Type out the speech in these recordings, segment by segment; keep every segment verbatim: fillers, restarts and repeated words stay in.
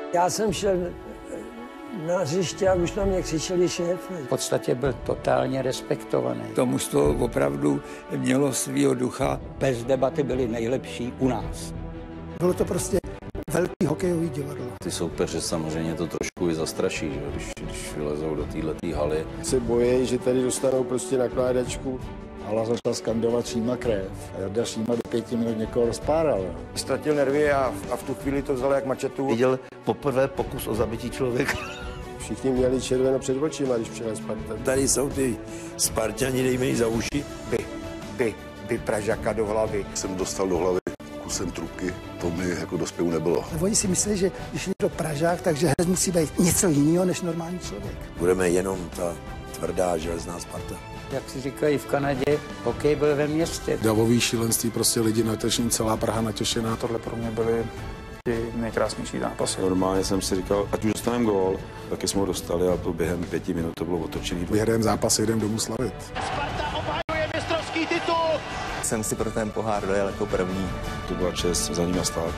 Já jsem šel na hřiště a už na mě křičeli šéf. V podstatě byl totálně respektovaný. To mužstvo opravdu mělo svýho ducha. Bez debaty byli nejlepší u nás. Bylo to prostě velký hokejový divadlo. Ty soupeře samozřejmě to trošku i zastraší, že? Když, když vylezou do této haly. Se bojí, že tady dostanou prostě nakládačku. Hala začal skandovat Šíma krev. A Jarda Šíma do pěti minut někoho rozpáral. Ztratil nervy a, a v tu chvíli to vzal jak mačetu. Viděl poprvé pokus o zabití člověka. Všichni měli červeno před očima, když přijel Sparta. Tady jsou ty Sparťani, dejme jí za uši. By, by, by Pražáka do hlavy. Jsem dostal do hlavy kusem trubky, to mi jako do zpěvu nebylo. Oni si myslí, že když je to Pražák, takže herec musí být něco jiného než normální člověk. Budeme jenom ta tvrdá železná Sparta. Jak si říkají v Kanadě, hokej byl ve městě. Davový šílenství, prostě lidi natěšení, celá Praha natěšená. Tohle pro mě byly ty nejkrásnější zápasy. Normálně jsem si říkal, ať už dostaneme gól, taky jsme ho dostali a to během pěti minut to bylo otočený. Vyhrajeme zápas, jdem domů slavit. Sparta obhajuje mistrovský titul! Jsem si pro ten pohár dojel jako první. To byla čest za ním stát.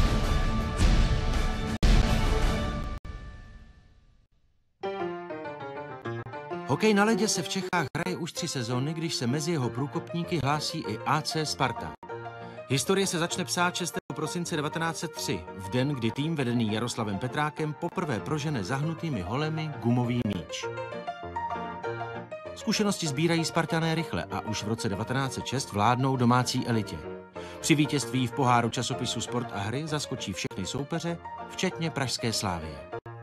Hokej na ledě se v Čechách hraje už tři sezóny, když se mezi jeho průkopníky hlásí i A C Sparta. Historie se začne psát šestého prosince devatenáct set tři, v den, kdy tým vedený Jaroslavem Petrákem poprvé prožene zahnutými holemi gumový míč. Zkušenosti sbírají Spartané rychle a už v roce devatenáct set šest vládnou domácí elitě. Při vítězství v poháru časopisu Sport a hry zaskočí všechny soupeře, včetně pražské Slávie.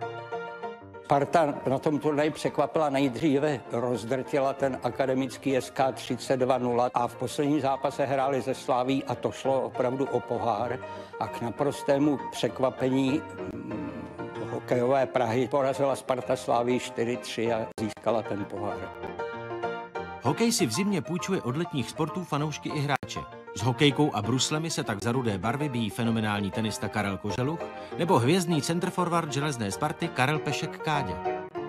Sparta na tom turnaji překvapila nejdříve, rozdrtila ten akademický S K třicet dva nula a v posledním zápase hráli ze Slaví a to šlo opravdu o pohár a k naprostému překvapení hm, hokejové Prahy porazila Sparta Slávii čtyři tři a získala ten pohár. Hokej si v zimě půjčuje od letních sportů fanoušky i hráče. S hokejkou a bruslemi se tak za rudé barvy bíjí fenomenální tenista Karel Koželuch nebo hvězdný centerforward železné Sparty Karel Pešek Káďa.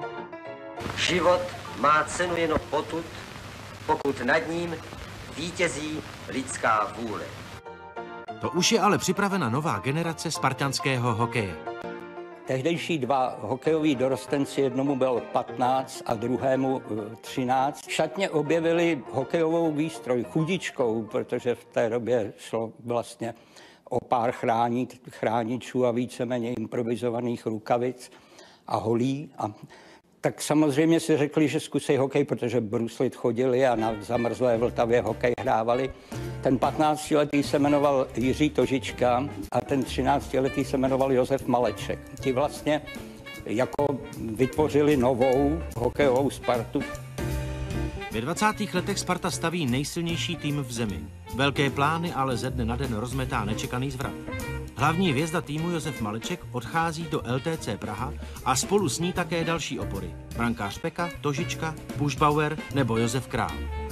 Život má cenu jen potud, pokud nad ním vítězí lidská vůle. To už je ale připravena nová generace spartanského hokeje. Tehdejší dva hokejoví dorostenci, jednomu bylo patnáct a druhému třináct, v šatně objevili hokejovou výstroj chudičkou, protože v té době šlo vlastně o pár chránit, chráničů a víceméně improvizovaných rukavic a holí. A tak samozřejmě si řekli, že zkusej hokej, protože bruslit chodili a na zamrzlé Vltavě hokej hrávali. Ten patnáctiletý se jmenoval Jiří Tožička a ten třináctiletý se jmenoval Josef Maleček. Ti vlastně jako vytvořili novou hokejovou Spartu. Ve dvacátých letech Sparta staví nejsilnější tým v zemi. Velké plány ale ze dne na den rozmetá nečekaný zvrat. Hlavní hvězda týmu Josef Maleček odchází do L T C Praha a spolu s ní také další opory. Brankář Peka, Tožička, Bušbauer nebo Josef Král.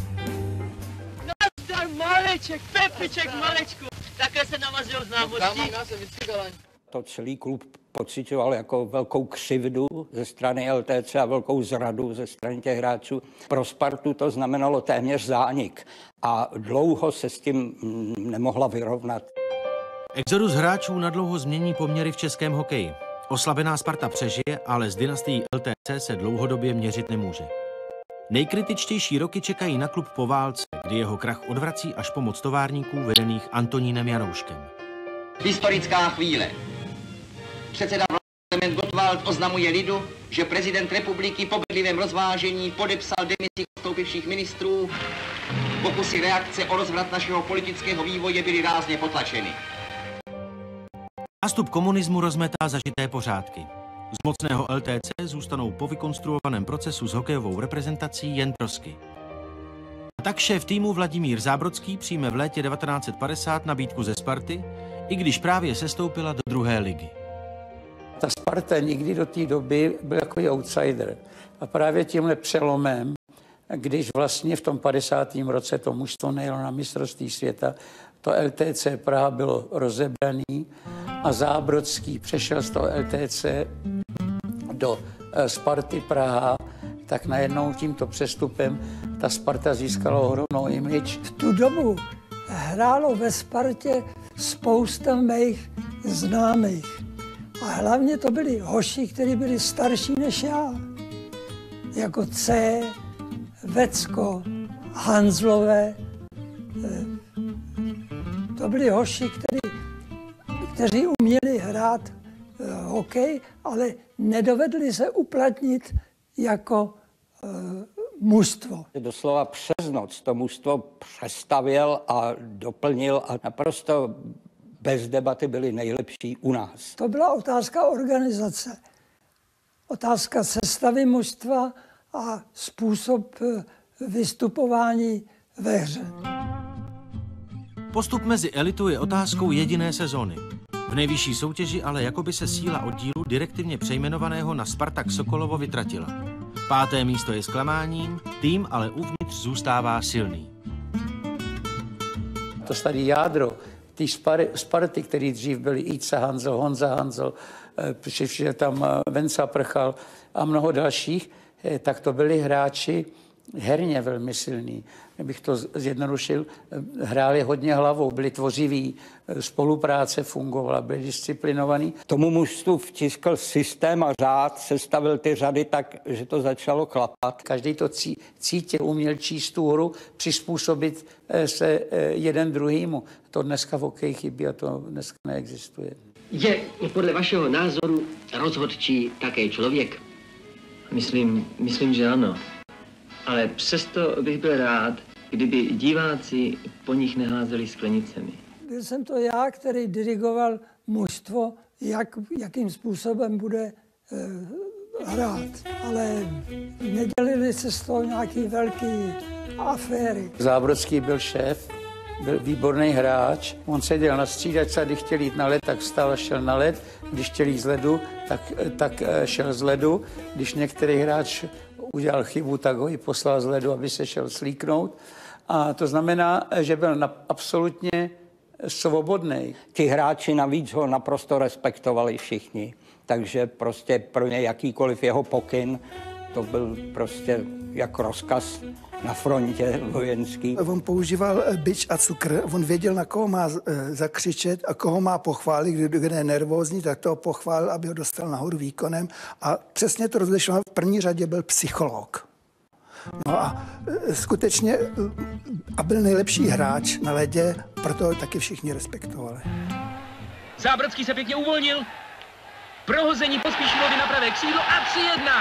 Nazdar Maleček, Pepiček Malečku, takhle se navazil známostí. To celý klub pociťoval jako velkou křivdu ze strany L T C a velkou zradu ze strany těch hráčů. Pro Spartu to znamenalo téměř zánik a dlouho se s tím nemohla vyrovnat. Exodus hráčů nadlouho změní poměry v českém hokeji. Oslabená Sparta přežije, ale s dynastií L T C se dlouhodobě měřit nemůže. Nejkritičtější roky čekají na klub po válce, kdy jeho krach odvrací až pomoc továrníků vedených Antonínem Janouškem. Historická chvíle. Předseda Klement Gottwald oznamuje lidu, že prezident republiky po bedlivém rozvážení podepsal demisi odstoupivších ministrů. Pokusy reakce o rozvrat našeho politického vývoje byly rázně potlačeny. Nástup komunismu rozmetá zažité pořádky. Z mocného L T C zůstanou po vykonstruovaném procesu s hokejovou reprezentací jen trosky. A tak šéf týmu Vladimír Zábrodský přijme v létě devatenáct set padesát nabídku ze Sparty, i když právě sestoupila do druhé ligy. Ta Sparta nikdy do té doby byl jako outsider. A právě tímhle přelomem, když vlastně v tom padesátém roce to mužstvo nejelo na mistrovství světa, to L T C Praha bylo rozebraný a Zábrodský přešel z toho L T C do Sparty Praha, tak najednou tímto přestupem ta Sparta získala ohromnou image. V tu dobu hrálo ve Spartě spousta mých známých. A hlavně to byli hoši, kteří byli starší než já. Jako C, Vecko, Hanzlové. To byli hoši, kteří, kteří uměli hrát hokej, ale nedovedli se uplatnit jako uh, mužstvo. Doslova přes noc to mužstvo přestavěl a doplnil a naprosto bez debaty byli nejlepší u nás. To byla otázka organizace, otázka sestavy mužstva a způsob vystupování ve hře. Postup mezi elitou je otázkou jediné sezóny. V nejvyšší soutěži ale jakoby se síla oddílu direktivně přejmenovaného na Spartak Sokolovo vytratila. Páté místo je zklamáním, tým ale uvnitř zůstává silný. To staré jádro, ty Sparty, který dřív byli Ica Hanzel, Honza Hanzel, přišel tam Venca Prchal a mnoho dalších, tak to byli hráči herně velmi silný. Kdybych to zjednodušil, hráli hodně hlavou, byli tvořiví, spolupráce fungovala, byli disciplinovaní. Tomu mužstvu vtiskl systém a řád, sestavil ty řady tak, že to začalo klapat. Každý to cítil, uměl číst tu hru, přizpůsobit se jeden druhýmu. To dneska v hokeji chybí a to dneska neexistuje. Je podle vašeho názoru rozhodčí také člověk? Myslím, myslím, že ano. Ale přesto bych byl rád, kdyby diváci po nich neházeli sklenicemi. Byl jsem to já, který dirigoval mužstvo, jak, jakým způsobem bude eh, hrát. Ale nedělili se z toho nějaký velký aféry. Zábrodský byl šéf, byl výborný hráč. On seděl na střídačce a když chtěl jít na led, tak vstal a šel na led. Když chtěl jít z ledu, tak, tak šel z ledu. Když některý hráč udělal chybu, tak ho i poslal z ledu, aby se šel slíknout. A to znamená, že byl na, absolutně svobodný. Ti hráči navíc ho naprosto respektovali všichni. Takže prostě pro ně jakýkoliv jeho pokyn, to byl prostě jak rozkaz na frontě vojenský. On používal bič a cukr, on věděl, na koho má zakřičet a koho má pochválit, kdy je nervózní, tak toho pochválil, aby ho dostal nahoru výkonem. A přesně to rozlišoval. V první řadě byl psycholog. No a skutečně a byl nejlepší hráč na ledě, proto ho taky všichni respektovali. Zábrodský se pěkně uvolnil. Prohození Pospíšilovi na pravé křídlo a tři jedna.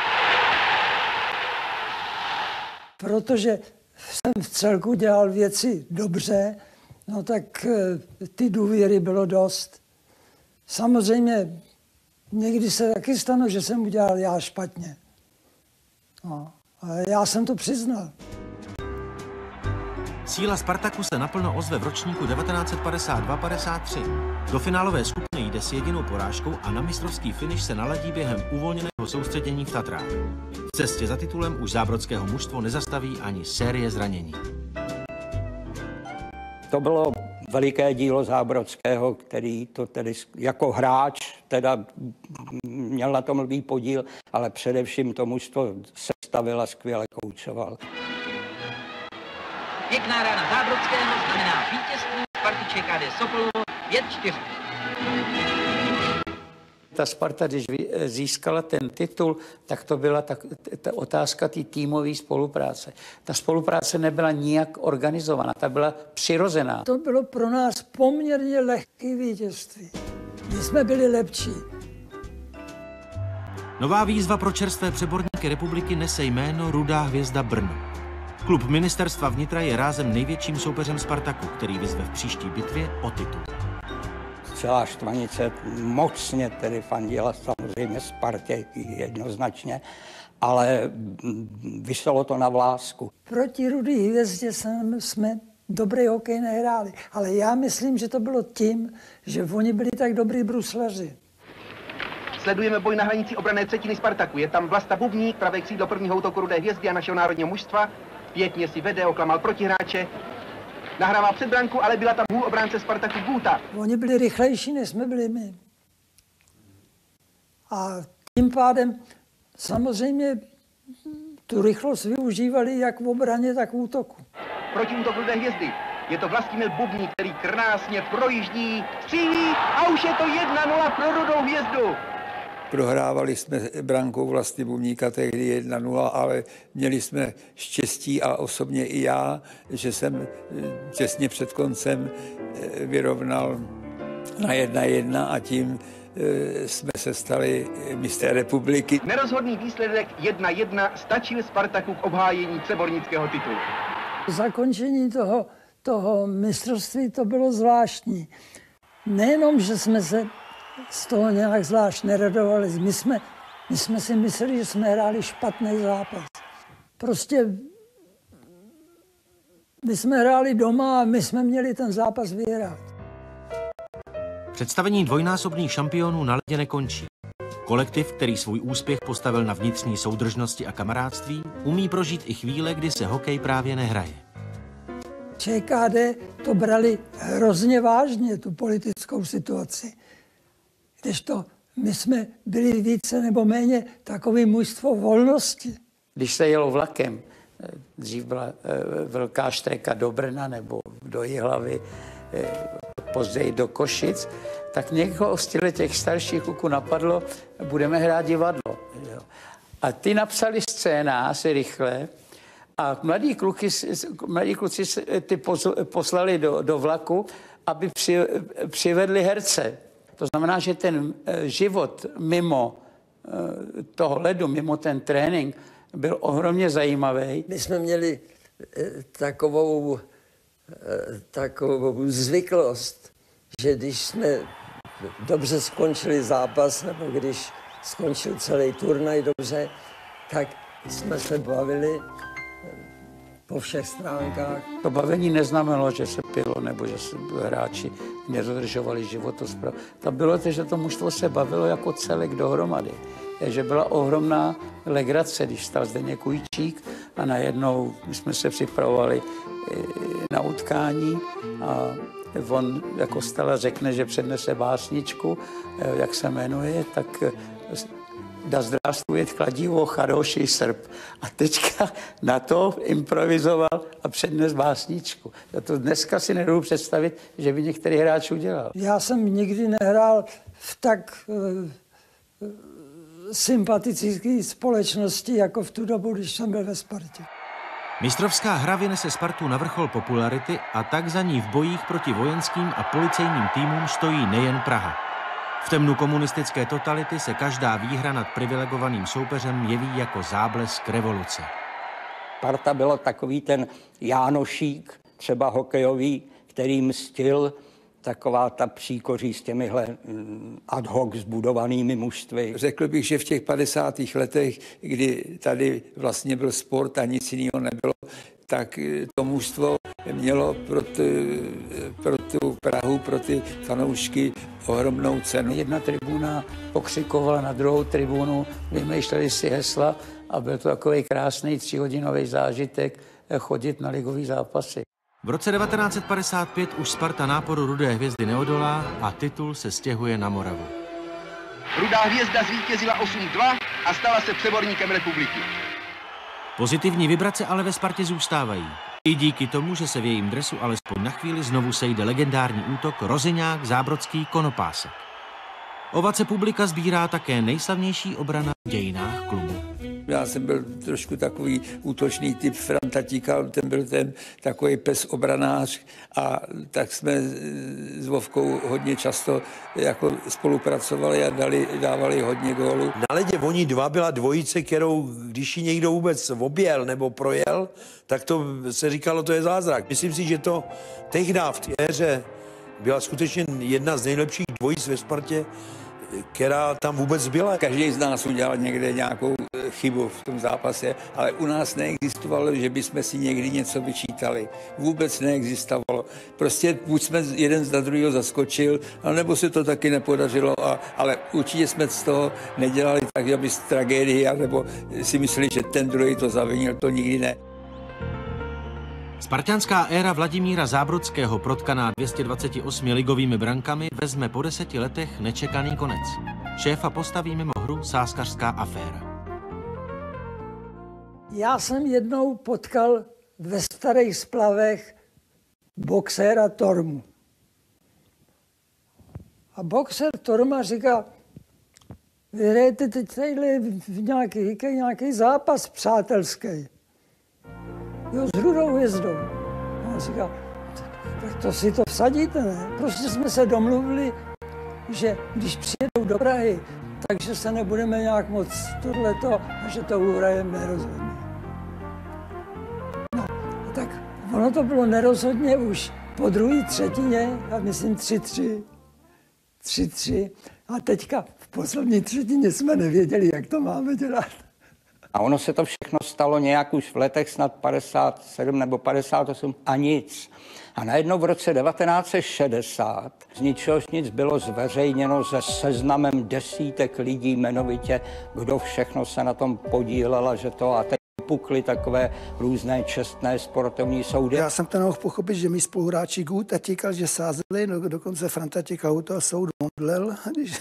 Protože jsem v celku dělal věci dobře, no tak ty důvěry bylo dost. Samozřejmě někdy se taky stane, že jsem udělal já špatně. No, ale já jsem to přiznal. Síla Spartaku se naplno ozve v ročníku devatenáct padesát dva padesát tři. Do finálové skupiny jde s jedinou porážkou a na mistrovský finiš se naladí během uvolněného soustředění v Tatrách. V cestě za titulem už zábrodského mužstvo nezastaví ani série zranění. To bylo veliké dílo Zábrodského, který to tedy jako hráč teda měl na tom velký podíl, ale především to mužstvo sestavil a skvěle koučoval. Pěkná rána Zábrodského znamená vítězství Sparty Č K D Sokolovo pět čtyři. Ta Sparta, když získala ten titul, tak to byla ta, ta otázka té týmové spolupráce. Ta spolupráce nebyla nijak organizovaná, ta byla přirozená. To bylo pro nás poměrně lehké vítězství. My jsme byli lepší. Nová výzva pro čerstvé přeborníky republiky nese jméno Rudá hvězda Brno. Klub ministerstva vnitra je rázem největším soupeřem Spartaku, který vyzve v příští bitvě o titul. Celá Štvanice mocně tedy fandila samozřejmě Spartě jednoznačně, ale vyselo to na vlásku. Proti Rudý hvězdě jsme dobrý hokej nehráli, ale já myslím, že to bylo tím, že oni byli tak dobrý bruslaři. Sledujeme boj na hranici obranné třetiny Spartaku. Je tam Vlasta Bubník, pravé křídlo prvního útoku Rudé hvězdy a našeho národního mužstva. Pěkně si vede, oklamal protihráče. Nahrává před branku, ale byla tam hůl obránce Spartaku Guta. Oni byli rychlejší, než jsme byli my. A tím pádem samozřejmě tu rychlost využívali jak v obraně, tak v útoku. Protiútok Rudé hvězdy. Je to Vlastimil Bubník, který krásně projíždí, střílí a už je to jedna nula pro Rudou hvězdu. Prohrávali jsme brankou Vlasty Bubníka tehdy jedna nula, ale měli jsme štěstí a osobně i já, že jsem těsně před koncem vyrovnal na jedna jedna a tím jsme se stali mistry republiky. Nerozhodný výsledek jedna jedna stačil Spartaku k obhájení přebornického titulu. Zakončení toho, toho mistrovství to bylo zvláštní. Nejenom, že jsme se z toho nějak zvlášť neradovali, my jsme, my jsme si mysleli, že jsme hráli špatný zápas. Prostě my jsme hráli doma a my jsme měli ten zápas vyhrát. Představení dvojnásobných šampionů na ledě nekončí. Kolektiv, který svůj úspěch postavil na vnitřní soudržnosti a kamarádství, umí prožít i chvíle, kdy se hokej právě nehraje. ČKD to brali hrozně vážně, tu politickou situaci. Kdežto my jsme byli více nebo méně takové mužstvo volnosti. Když se jelo vlakem, dřív byla velká štreka do Brna nebo do Jihlavy, později do Košic, tak někoho z těch starších kluků napadlo, budeme hrát divadlo. A ty napsali scénář rychle a mladí, kluky, mladí kluci ty poslali do, do vlaku, aby při, přivedli herce. To znamená, že ten život mimo toho ledu, mimo ten trénink, byl ohromně zajímavý. My jsme měli takovou, takovou zvyklost, že když jsme dobře skončili zápas, nebo když skončil celý turnaj dobře, tak jsme se bavili po všech stránkách. To bavení neznamenalo, že se pilo, nebo že se hráči nedodržovali životospravu. To bylo to, že to mužstvo se bavilo jako celek dohromady. Že byla ohromná legrace, když stal Zdeněk Ujčík a najednou jsme se připravovali na utkání a on jako Stala řekne, že přednese básničku, jak se jmenuje, tak da zdravstvuje kladivo, charoší Srb. A teďka na to improvizoval a přednes básničku. To dneska si nedovedu představit, že by některý hráč udělal. Já jsem nikdy nehrál v tak uh, sympatické společnosti, jako v tu dobu, když jsem byl ve Spartě. Mistrovská hra vynese Spartu na vrchol popularity a tak za ní v bojích proti vojenským a policejním týmům stojí nejen Praha. V temnu komunistické totality se každá výhra nad privilegovaným soupeřem jeví jako záblesk revoluce. Sparta bylo takový ten Jánošík, třeba hokejový, který mstil, taková ta příkoří s těmihle ad hoc zbudovanými mužstvy. Řekl bych, že v těch padesátých letech, kdy tady vlastně byl sport a nic jiného nebylo, tak to mužstvo mělo pro, ty, pro tu Prahu, pro ty fanoušky ohromnou cenu. Jedna tribuna pokřikovala na druhou tribunu, vymýšleli si hesla a byl to takový krásný tříhodinový zážitek chodit na ligový zápasy. V roce devatenáct set padesát pět už Sparta náporu Rudé hvězdy neodolá a titul se stěhuje na Moravu. Rudá hvězda zvítězila osm dva a stala se přeborníkem republiky. Pozitivní vibrace ale ve Spartě zůstávají. I díky tomu, že se v jejím dresu alespoň na chvíli znovu sejde legendární útok Rozeňák, Zábrodský, Konopásek. Ovace publika sbírá také nejslavnější obrana v dějinách klubu. Já jsem byl trošku takový útočný typ, Franta Tíkal, ten byl ten takový pes obranář a tak jsme s Vovkou hodně často jako spolupracovali a dali, dávali hodně gólů. Na ledě oni dva byla dvojice, kterou když ji někdo vůbec objel nebo projel, tak to se říkalo, to je zázrak. Myslím si, že to tehdy v té éře byla skutečně jedna z nejlepších dvojic ve Spartě, která tam vůbec byla. Každý z nás udělal někde nějakou chybu v tom zápase, ale u nás neexistovalo, že bychom si někdy něco vyčítali. Vůbec neexistovalo. Prostě buď jsme jeden z druhého zaskočil, nebo se to taky nepodařilo, a, ale určitě jsme z toho nedělali tak, aby z tragédii, nebo si mysleli, že ten druhý to zavinil, to nikdy ne. Spartanská éra Vladimíra Zábrodského, protkaná dvě stě dvacet osm ligovými brankami, vezme po deseti letech nečekaný konec. Šéfa postaví mimo hru sázkařská aféra. Já jsem jednou potkal ve Starých Splavech boxéra Tormu. A boxer Torma říká, vy hrajete teď tadyhle v nějaký, nějaký zápas přátelský. Jo, s Rudou Hvězdou. A on říká, tak to si to vsadíte, ne? Prostě jsme se domluvili, že když přijedou do Prahy, takže se nebudeme nějak moc tohleto, a že to uhrajeme nerozhodně. No, tak ono to bylo nerozhodně už po druhé třetině, a myslím tři tři. tři tři. A teďka v poslední třetině jsme nevěděli, jak to máme dělat. A ono se to všechno stalo nějak už v letech snad padesát sedm nebo padesát osm a nic. A najednou v roce devatenáct set šedesát z ničehož nic bylo zveřejněno se seznamem desítek lidí jmenovitě, kdo všechno se na tom podílel a že to a teď pukly takové různé čestné sportovní soudy. Já jsem to nemohl pochopit, že mi spoluhráči Gut a tíkal, že sázeli, no, dokonce Franta Těkal u toho soudu modlel, když,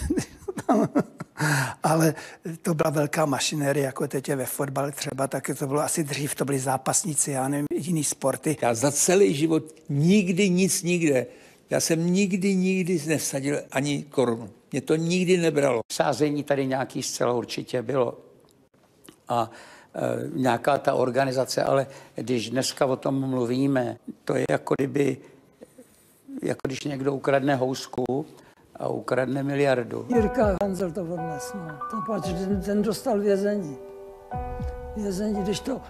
ale to byla velká mašinérie, jako teď je ve fotbale třeba, tak to bylo asi dřív, to byli zápasníci, já nevím, jiný sporty. Já za celý život nikdy nic nikde. Já jsem nikdy, nikdy nevsadil ani korunu. Mě to nikdy nebralo. Sázení tady nějaký zcela určitě bylo. A e, nějaká ta organizace, ale když dneska o tom mluvíme, to je jako kdyby, jako když někdo ukradne housku a ukradne miliardu. Jirka Hanzel to odnes, no. Ten, ten dostal vězení. Vězení, když to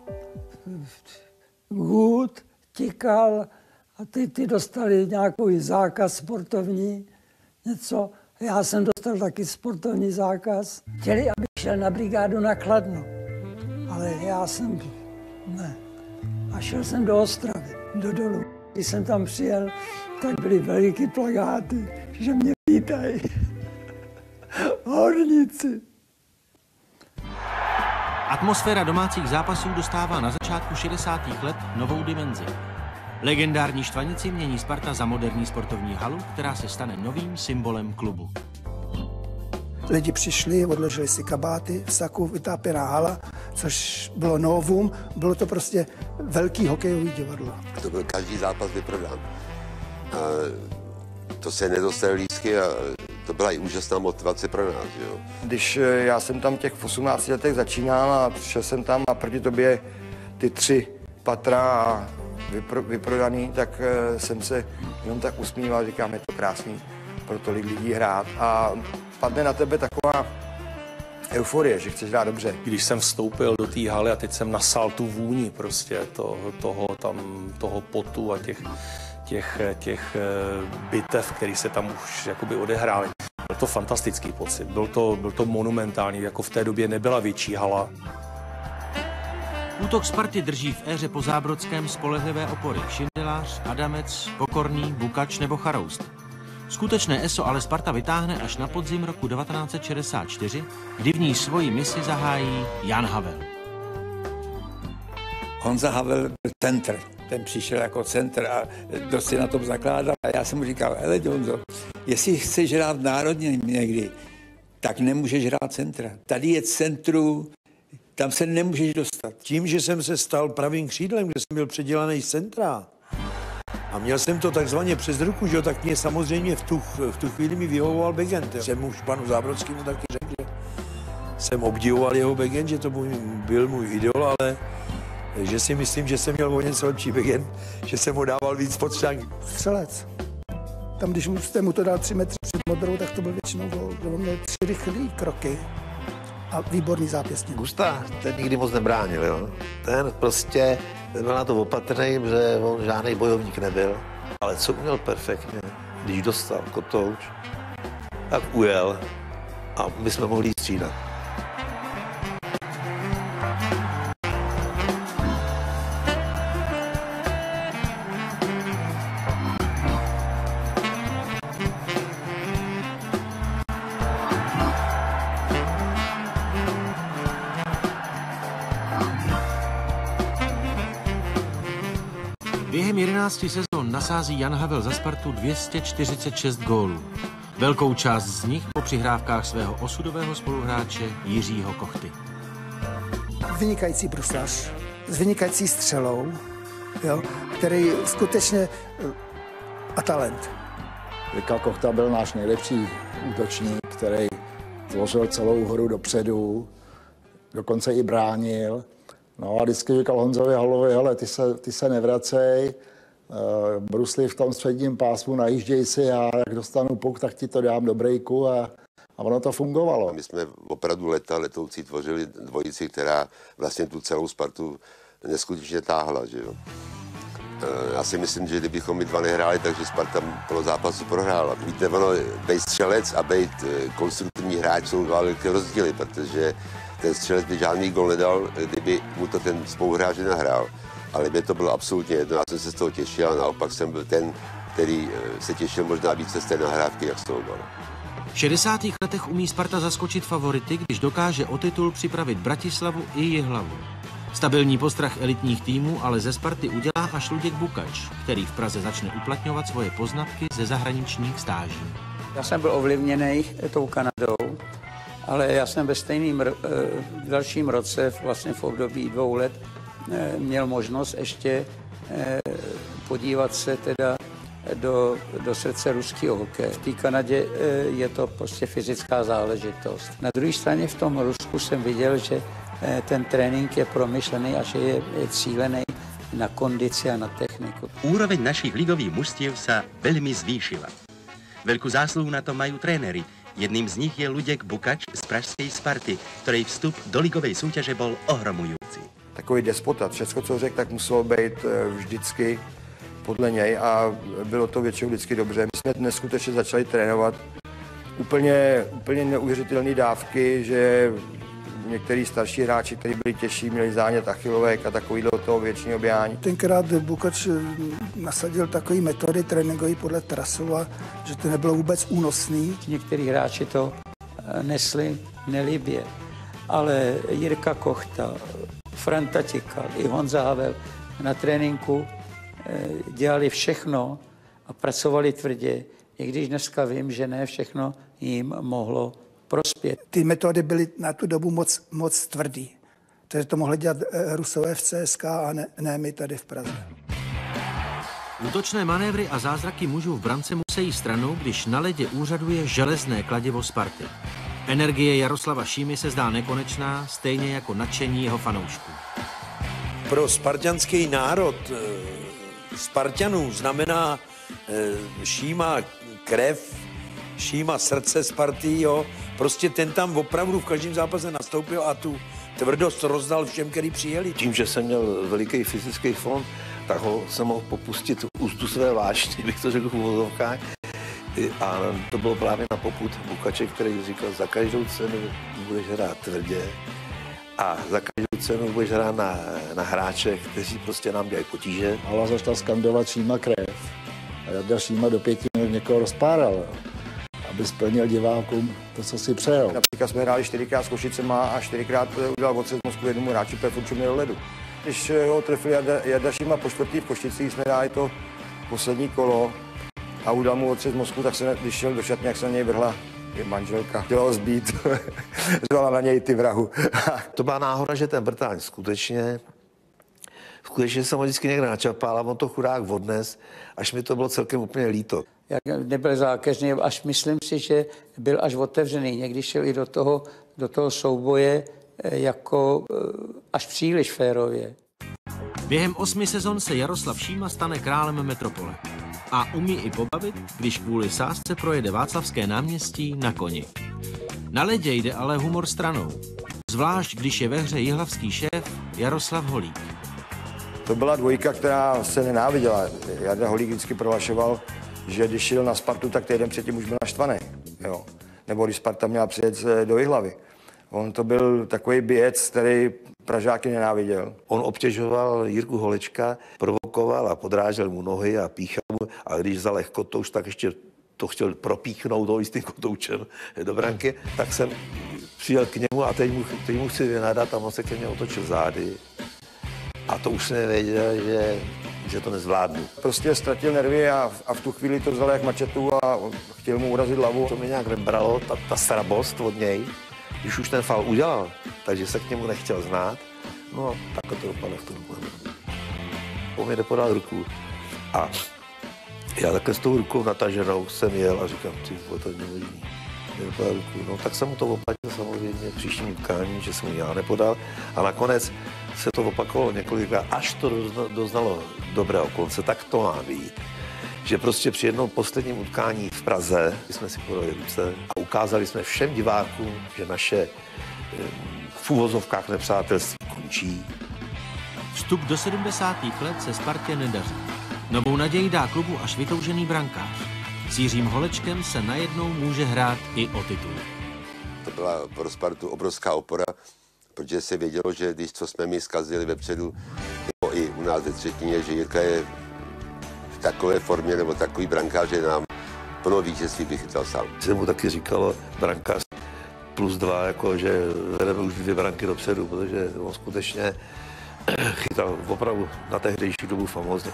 Gut, Tikal a ty, ty dostali nějaký zákaz sportovní, něco. Já jsem dostal taky sportovní zákaz. Chtěli, abych šel na brigádu na Kladno, ale já jsem, ne. A šel jsem do Ostravy, do Dolu. Když jsem tam přijel, tak byly veliký plakáty, že mě vítají. Horníci. Atmosféra domácích zápasů dostává na začátku šedesátých let novou dimenzi. Legendární Štvanici mění Sparta za moderní sportovní halu, která se stane novým symbolem klubu. Lidi přišli, odložili si kabáty, v saku vytápěná hala, což bylo novum, bylo to prostě velký hokejový divadlo. To byl každý zápas vyprodán. A to se nedostali lístky a to byla i úžasná motivace pro nás. Jo. Když já jsem tam těch v osmnácti letech začínal a přišel jsem tam a proti tobě ty tři patra a vypro, vyprodaný, tak jsem se jenom tak usmíval, říkám, je to krásný pro tolik lidí hrát. A padne na tebe taková euforie, že chceš hrát dobře. Když jsem vstoupil do té haly a teď jsem nasal tu vůni prostě toho, toho, tam, toho potu a těch, těch, těch bitev, které se tam už jakoby odehrály. Byl to fantastický pocit, byl to, byl to monumentální, jako v té době nebyla větší hala. Útok Sparty drží v éře po Zábrodském spolehlivé opory Šindelář, Adamec, Pokorný, Bukač nebo Charoust. Skutečné eso ale Sparta vytáhne až na podzim roku devatenáct set šedesát čtyři, kdy v ní svoji misi zahájí Jan Havel. Honza Havel byl centr, ten přišel jako centr a dost si na tom zakládal. A já jsem mu říkal, hele Honzo, jestli chceš hrát národně někdy, tak nemůžeš hrát centra. Tady je centru, tam se nemůžeš dostat. Tím, že jsem se stal pravým křídlem, kde jsem byl předělaný z centra, a měl jsem to takzvaně přes ruku, že jo, tak mě samozřejmě v tu, v tu chvíli mi vyhovoval Begent. Jsem už panu Zábrodskému taky řekl, že jsem obdivoval jeho Begent, že to můj, byl můj idol, ale že si myslím, že jsem měl o něco lepší Begent, že jsem mu dával víc pod štangy. Střelec. Tam, když jste mu to dal tři metry před modrou, tak to byl většinou gól. On měl tři rychlé kroky a výborný zápěstník. Gusta, ten nikdy moc nebránil, jo. Ten prostě ten byl na to opatrný, že on žádný bojovník nebyl. Ale co uměl perfektně, když dostal kotouč, tak ujel a my jsme mohli střídat. Během jedenácti sezon nasází Jan Havel za Spartu dvě stě čtyřicet šest gólů. Velkou část z nich po přihrávkách svého osudového spoluhráče Jiřího Kochty. Vynikající bruslař, s vynikající střelou, jo, který skutečně a talent. Jirka Kochta byl náš nejlepší útočník, který tvořil celou hru dopředu, dokonce i bránil. No a vždycky říkal Honzovi Halovi, hele, ty se, ty se nevracej, brusli v tom středním pásmu, najížděj si a jak dostanu puk, tak ti to dám do breaku a, a ono to fungovalo. My jsme opravdu leta letoucí tvořili dvojici, která vlastně tu celou Spartu neskutečně táhla, že jo. Já si myslím, že kdybychom my dva nehráli, takže Sparta pro zápasu prohrála. Víte, ono, být střelec a být konstruktivní hráč jsou dva velké rozdíly, protože ten střelec by žádný gol nedal, kdyby mu to ten spoluhráč nenahrál. Ale mě to bylo absolutně jedno, já jsem se z toho těšil a naopak jsem byl ten, který se těšil možná více z té nahrávky, jak z toho gola. V šedesátých letech umí Sparta zaskočit favority, když dokáže o titul připravit Bratislavu i Jihlavu. Stabilní postrach elitních týmů ale ze Sparty udělá až Luděk Bukač, který v Praze začne uplatňovat svoje poznatky ze zahraničních stáží. Já jsem byl ovlivněný tou Kanadou, ale já jsem ve stejném v dalším roce, vlastně v období dvou let, měl možnost ještě podívat se teda do, do srdce ruského hokeje. V té Kanadě je to prostě fyzická záležitost. Na druhé straně v tom Rusku jsem viděl, že ten trénink je promyšlený a že je, je cílený na kondici a na techniku. Úroveň našich ligových mužstiev sa veľmi zvýšila. Veľkú zásluhu na to majú tréneri. Jedným z nich je Luděk Bukač z pražskej Sparty, ktorej vstup do ligovej súťaže bol ohromujúci. Takový despota, všechno, co řekl, tak muselo být vždycky podle něj a bylo to většinou vždycky dobře. My jsme dnes skutečně začali trénovat úplně, úplně neuvěřitelné dávky, že některý starší hráči, kteří byli těžší, měli zánět achilovek a takovýhle toho věčného běhání. Tenkrát Bukač nasadil takové metody tréninkové podle Trasova, že to nebylo vůbec únosný. Někteří hráči to nesli nelibě, ale Jirka Kochta, Franta Tikal i Honza Havel na tréninku dělali všechno a pracovali tvrdě, i když dneska vím, že ne všechno jim mohlo prospět. Ty metody byly na tu dobu moc, moc tvrdý. Takže to mohli dělat Rusové v C S K a ne, ne my tady v Praze. Útočné manévry a zázraky mužů v brance musí stranou, když na ledě úřaduje železné kladivo Sparty. Energie Jaroslava Šímy se zdá nekonečná, stejně jako nadšení jeho fanoušků. Pro spartanský národ Spartanů znamená Šíma krev, Šíma srdce Sparty, jo. Prostě ten tam opravdu v každém zápase nastoupil a tu tvrdost rozdal všem, který přijeli. Tím, že jsem měl veliký fyzický fond, tak ho jsem mohl popustit ústu své vášně, bych to řekl v uvozovkách. A to bylo právě na popud Bukače, který říkal, za každou cenu budeš hrát tvrdě a za každou cenu budeš hrát na, na hráče, kteří prostě nám dělají potíže. Hala začala skandovat Šíma krev a Jarda Šíma do pěti minut někoho rozpáral, aby splnil divákům to, co si přejel. Například jsme hráli čtyřikrát s Košicema a čtyřikrát udělal odset z Moskvy jednomu hráči, protože měl ledu. Když ho trefil Jarda, Jarda Šíma po čtvrtý v Košicích, jsme hráli to poslední kolo a udal mu odset z Moskvy, tak se, když šel do šatny, jak se na něj vrhla je manželka. Chtěla ho zbít, zvala na něj ty vrahu. To byla náhoda, že ten Brtáň skutečně, skutečně jsem ho vždycky někde načapal a on to chudák odnes, až mi to bylo celkem úplně líto. Jak nebyl zákeřný, až myslím si, že byl až otevřený. Někdy šel i do toho, do toho souboje jako až příliš férově. Během osmi sezon se Jaroslav Šíma stane králem metropole. A umí i pobavit, když kvůli sázce projede Václavské náměstí na koni. Na ledě jde ale humor stranou. Zvlášť, když je ve hře jihlavský šéf Jaroslav Holík. To byla dvojka, která se nenáviděla. Jarda Holík vždycky prohlašoval, že když šel na Spartu, tak týden předtím už byl naštvaný. Jo. Nebo když Sparta měla přijet do Jihlavy. On to byl takový běc, který Pražáky nenáviděl. On obtěžoval Jirku Holečka, provokoval a podrážel mu nohy a píchal mu. A když zaleh kotouč, tak ještě to chtěl propíchnout toho jistým kotoučem do branky. Tak jsem přijel k němu a teď mu, teď mu chci vynadat a on se ke mně otočil zády. A to už jsem nevěděl, že, že to nezvládnu. Prostě ztratil nervy a, a v tu chvíli to vzal jak mačetu a chtěl mu urazit hlavu. To mě nějak nebralo, ta, ta srabost od něj. Když už ten faul udělal, takže se k němu nechtěl znát, no tak to dopadlo v tom. on mi nepodal ruku. A já takhle s tou rukou nataženou jsem jel a říkám, ty vole, to je nemožný. Nepodal ruku. No tak jsem mu to oplatil samozřejmě příštím utkání, že jsem mu já nepodal. A nakonec se to opakovalo několikrát, až to doznalo dobrého konce, tak to má být. Že prostě při jednom posledním utkání v Praze jsme si podali ruce a ukázali jsme všem divákům, že naše v uvozovkách nepřátelství končí. Vstup do sedmdesátých let se Spartě nedaří. Novou naději dá klubu až vytoužený brankář. S Jiřím Holečkem se najednou může hrát i o titul. To byla pro Spartu obrovská opora, protože se vědělo, že když co jsme mi zkazili vepředu, nebo i u nás ve třetině, že Jirka je v takové formě nebo takový brankář, že nám plno vítězství vychytal sám. Jsem mu taky říkalo, brankář plus dva, jako, že vedeme už dvě branky dopředu, protože on skutečně chytal opravdu na tehdejší dobu famózně.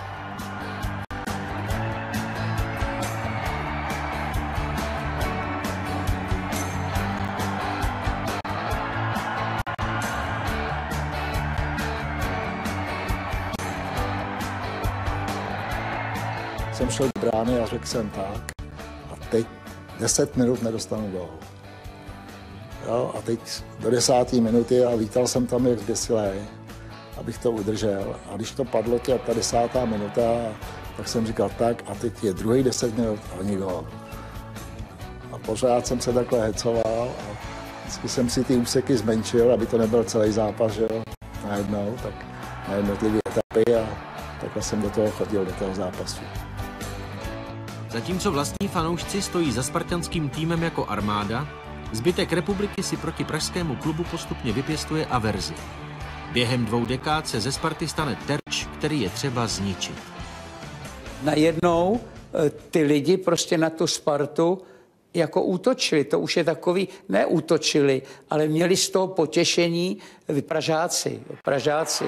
Jsem šel do brány a řekl jsem tak a teď deset minut nedostanu gól. Jo, a teď do desáté minuty a lítal jsem tam jak zběsilej, abych to udržel. A když to padlo tě ta desátá minuta, tak jsem říkal tak a teď je druhý deset minut a ani gól. A pořád jsem se takhle hecoval a vždycky jsem si ty úseky zmenšil, aby to nebyl celý zápas, že jo, najednou, tak na jednotlivé etapy a takhle jsem do toho chodil, do toho zápasu. Zatímco vlastní fanoušci stojí za spartanským týmem jako armáda, zbytek republiky si proti pražskému klubu postupně vypěstuje averzi. Během dvou dekád se ze Sparty stane terč, který je třeba zničit. Najednou ty lidi prostě na tu Spartu jako útočili. To už je takový, ne útočili, ale měli z toho potěšení vy Pražáci. Pražáci.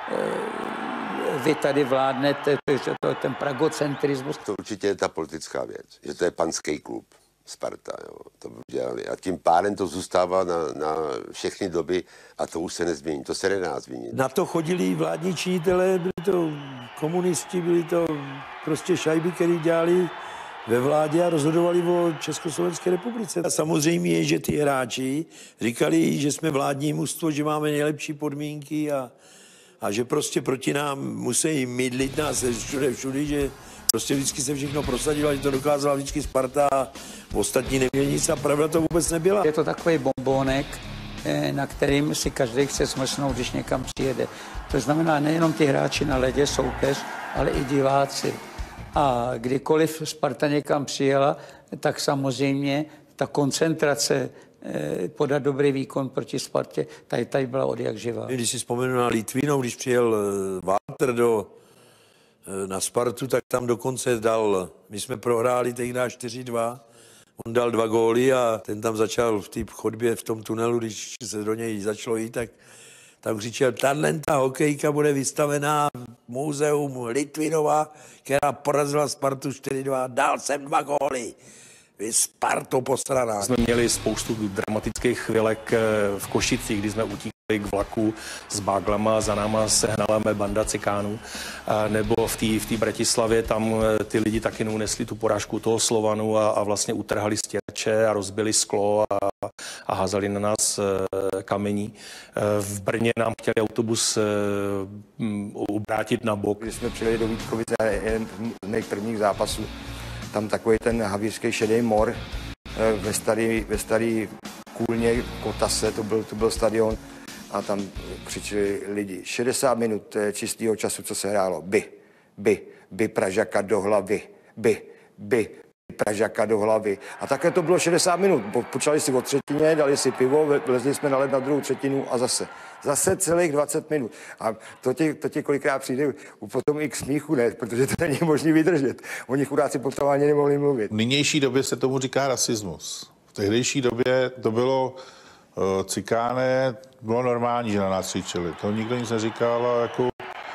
Vy tady vládnete, to, ten pragocentrismus. To určitě je ta politická věc, že to je panský klub Sparta. Jo. To udělali. A tím pádem to zůstává na, na všechny doby a to už se nezmění, to se nedá změnit. Na to chodili vládní činitelé, byli to komunisti, byli to prostě šajby, který dělali ve vládě a rozhodovali o Československé republice. A samozřejmě je, že ty hráči říkali, že jsme vládní mužstvo, že máme nejlepší podmínky a A že prostě proti nám musí mydlit nás všude všude, že prostě vždycky se všechno prosadilo, že to dokázala vždycky Sparta a ostatní neměli nic a pravda to vůbec nebyla. Je to takový bombónek, na kterým si každý chce smrsnout, když někam přijede. To znamená nejenom ty hráči na ledě, soupeř, ale i diváci. A kdykoliv Sparta někam přijela, tak samozřejmě ta koncentrace podat dobrý výkon proti Spartě, tady, tady byla od jak živá. Když si vzpomenu na Litvinov, když přijel Walter do, na Spartu, tak tam dokonce dal, my jsme prohráli tehdy čtyři dva, on dal dva góly a ten tam začal v té chodbě, v tom tunelu, když se do něj začalo jít, tak tam křičel, ta hokejka bude vystavená v muzeu Litvinova, která porazila Spartu čtyři dva, dal jsem dva góly. Vy Sparto posraná. Jsme měli spoustu dramatických chvilek v Košicích, kdy jsme utíkali k vlaku s báglama, za náma sehnala banda cikánů, nebo v té v té Bratislavě, tam ty lidi taky neunesli tu porážku toho Slovanu a, a vlastně utrhali stěrače a rozbili sklo a, a házali na nás kamení. V Brně nám chtěli autobus obrátit na bok. Když jsme přijeli do Vítkovice, jeden z mých prvních zápasů, tam takový ten havířský šedý mor ve starý, ve starý Kůlně, Kotase, to byl, to byl stadion a tam křičeli lidi. šedesát minut čistého času, co se hrálo. By, by, by Pražaka do hlavy, by, by, Pražaka do hlavy. A také to bylo šedesát minut. Počali si o třetině, dali si pivo, vlezli jsme na led na druhou třetinu a zase. Zase celých dvacet minut. A to ti, to ti kolikrát přijde potom i k smíchu, ne? Protože to není možné vydržet. Oni chudáci potom ani nemohli mluvit. V nynější době se tomu říká rasismus. V tehdejší době to bylo uh, cikáné, bylo normální, že na nás křičeli. To nikdo nic neříkal a jako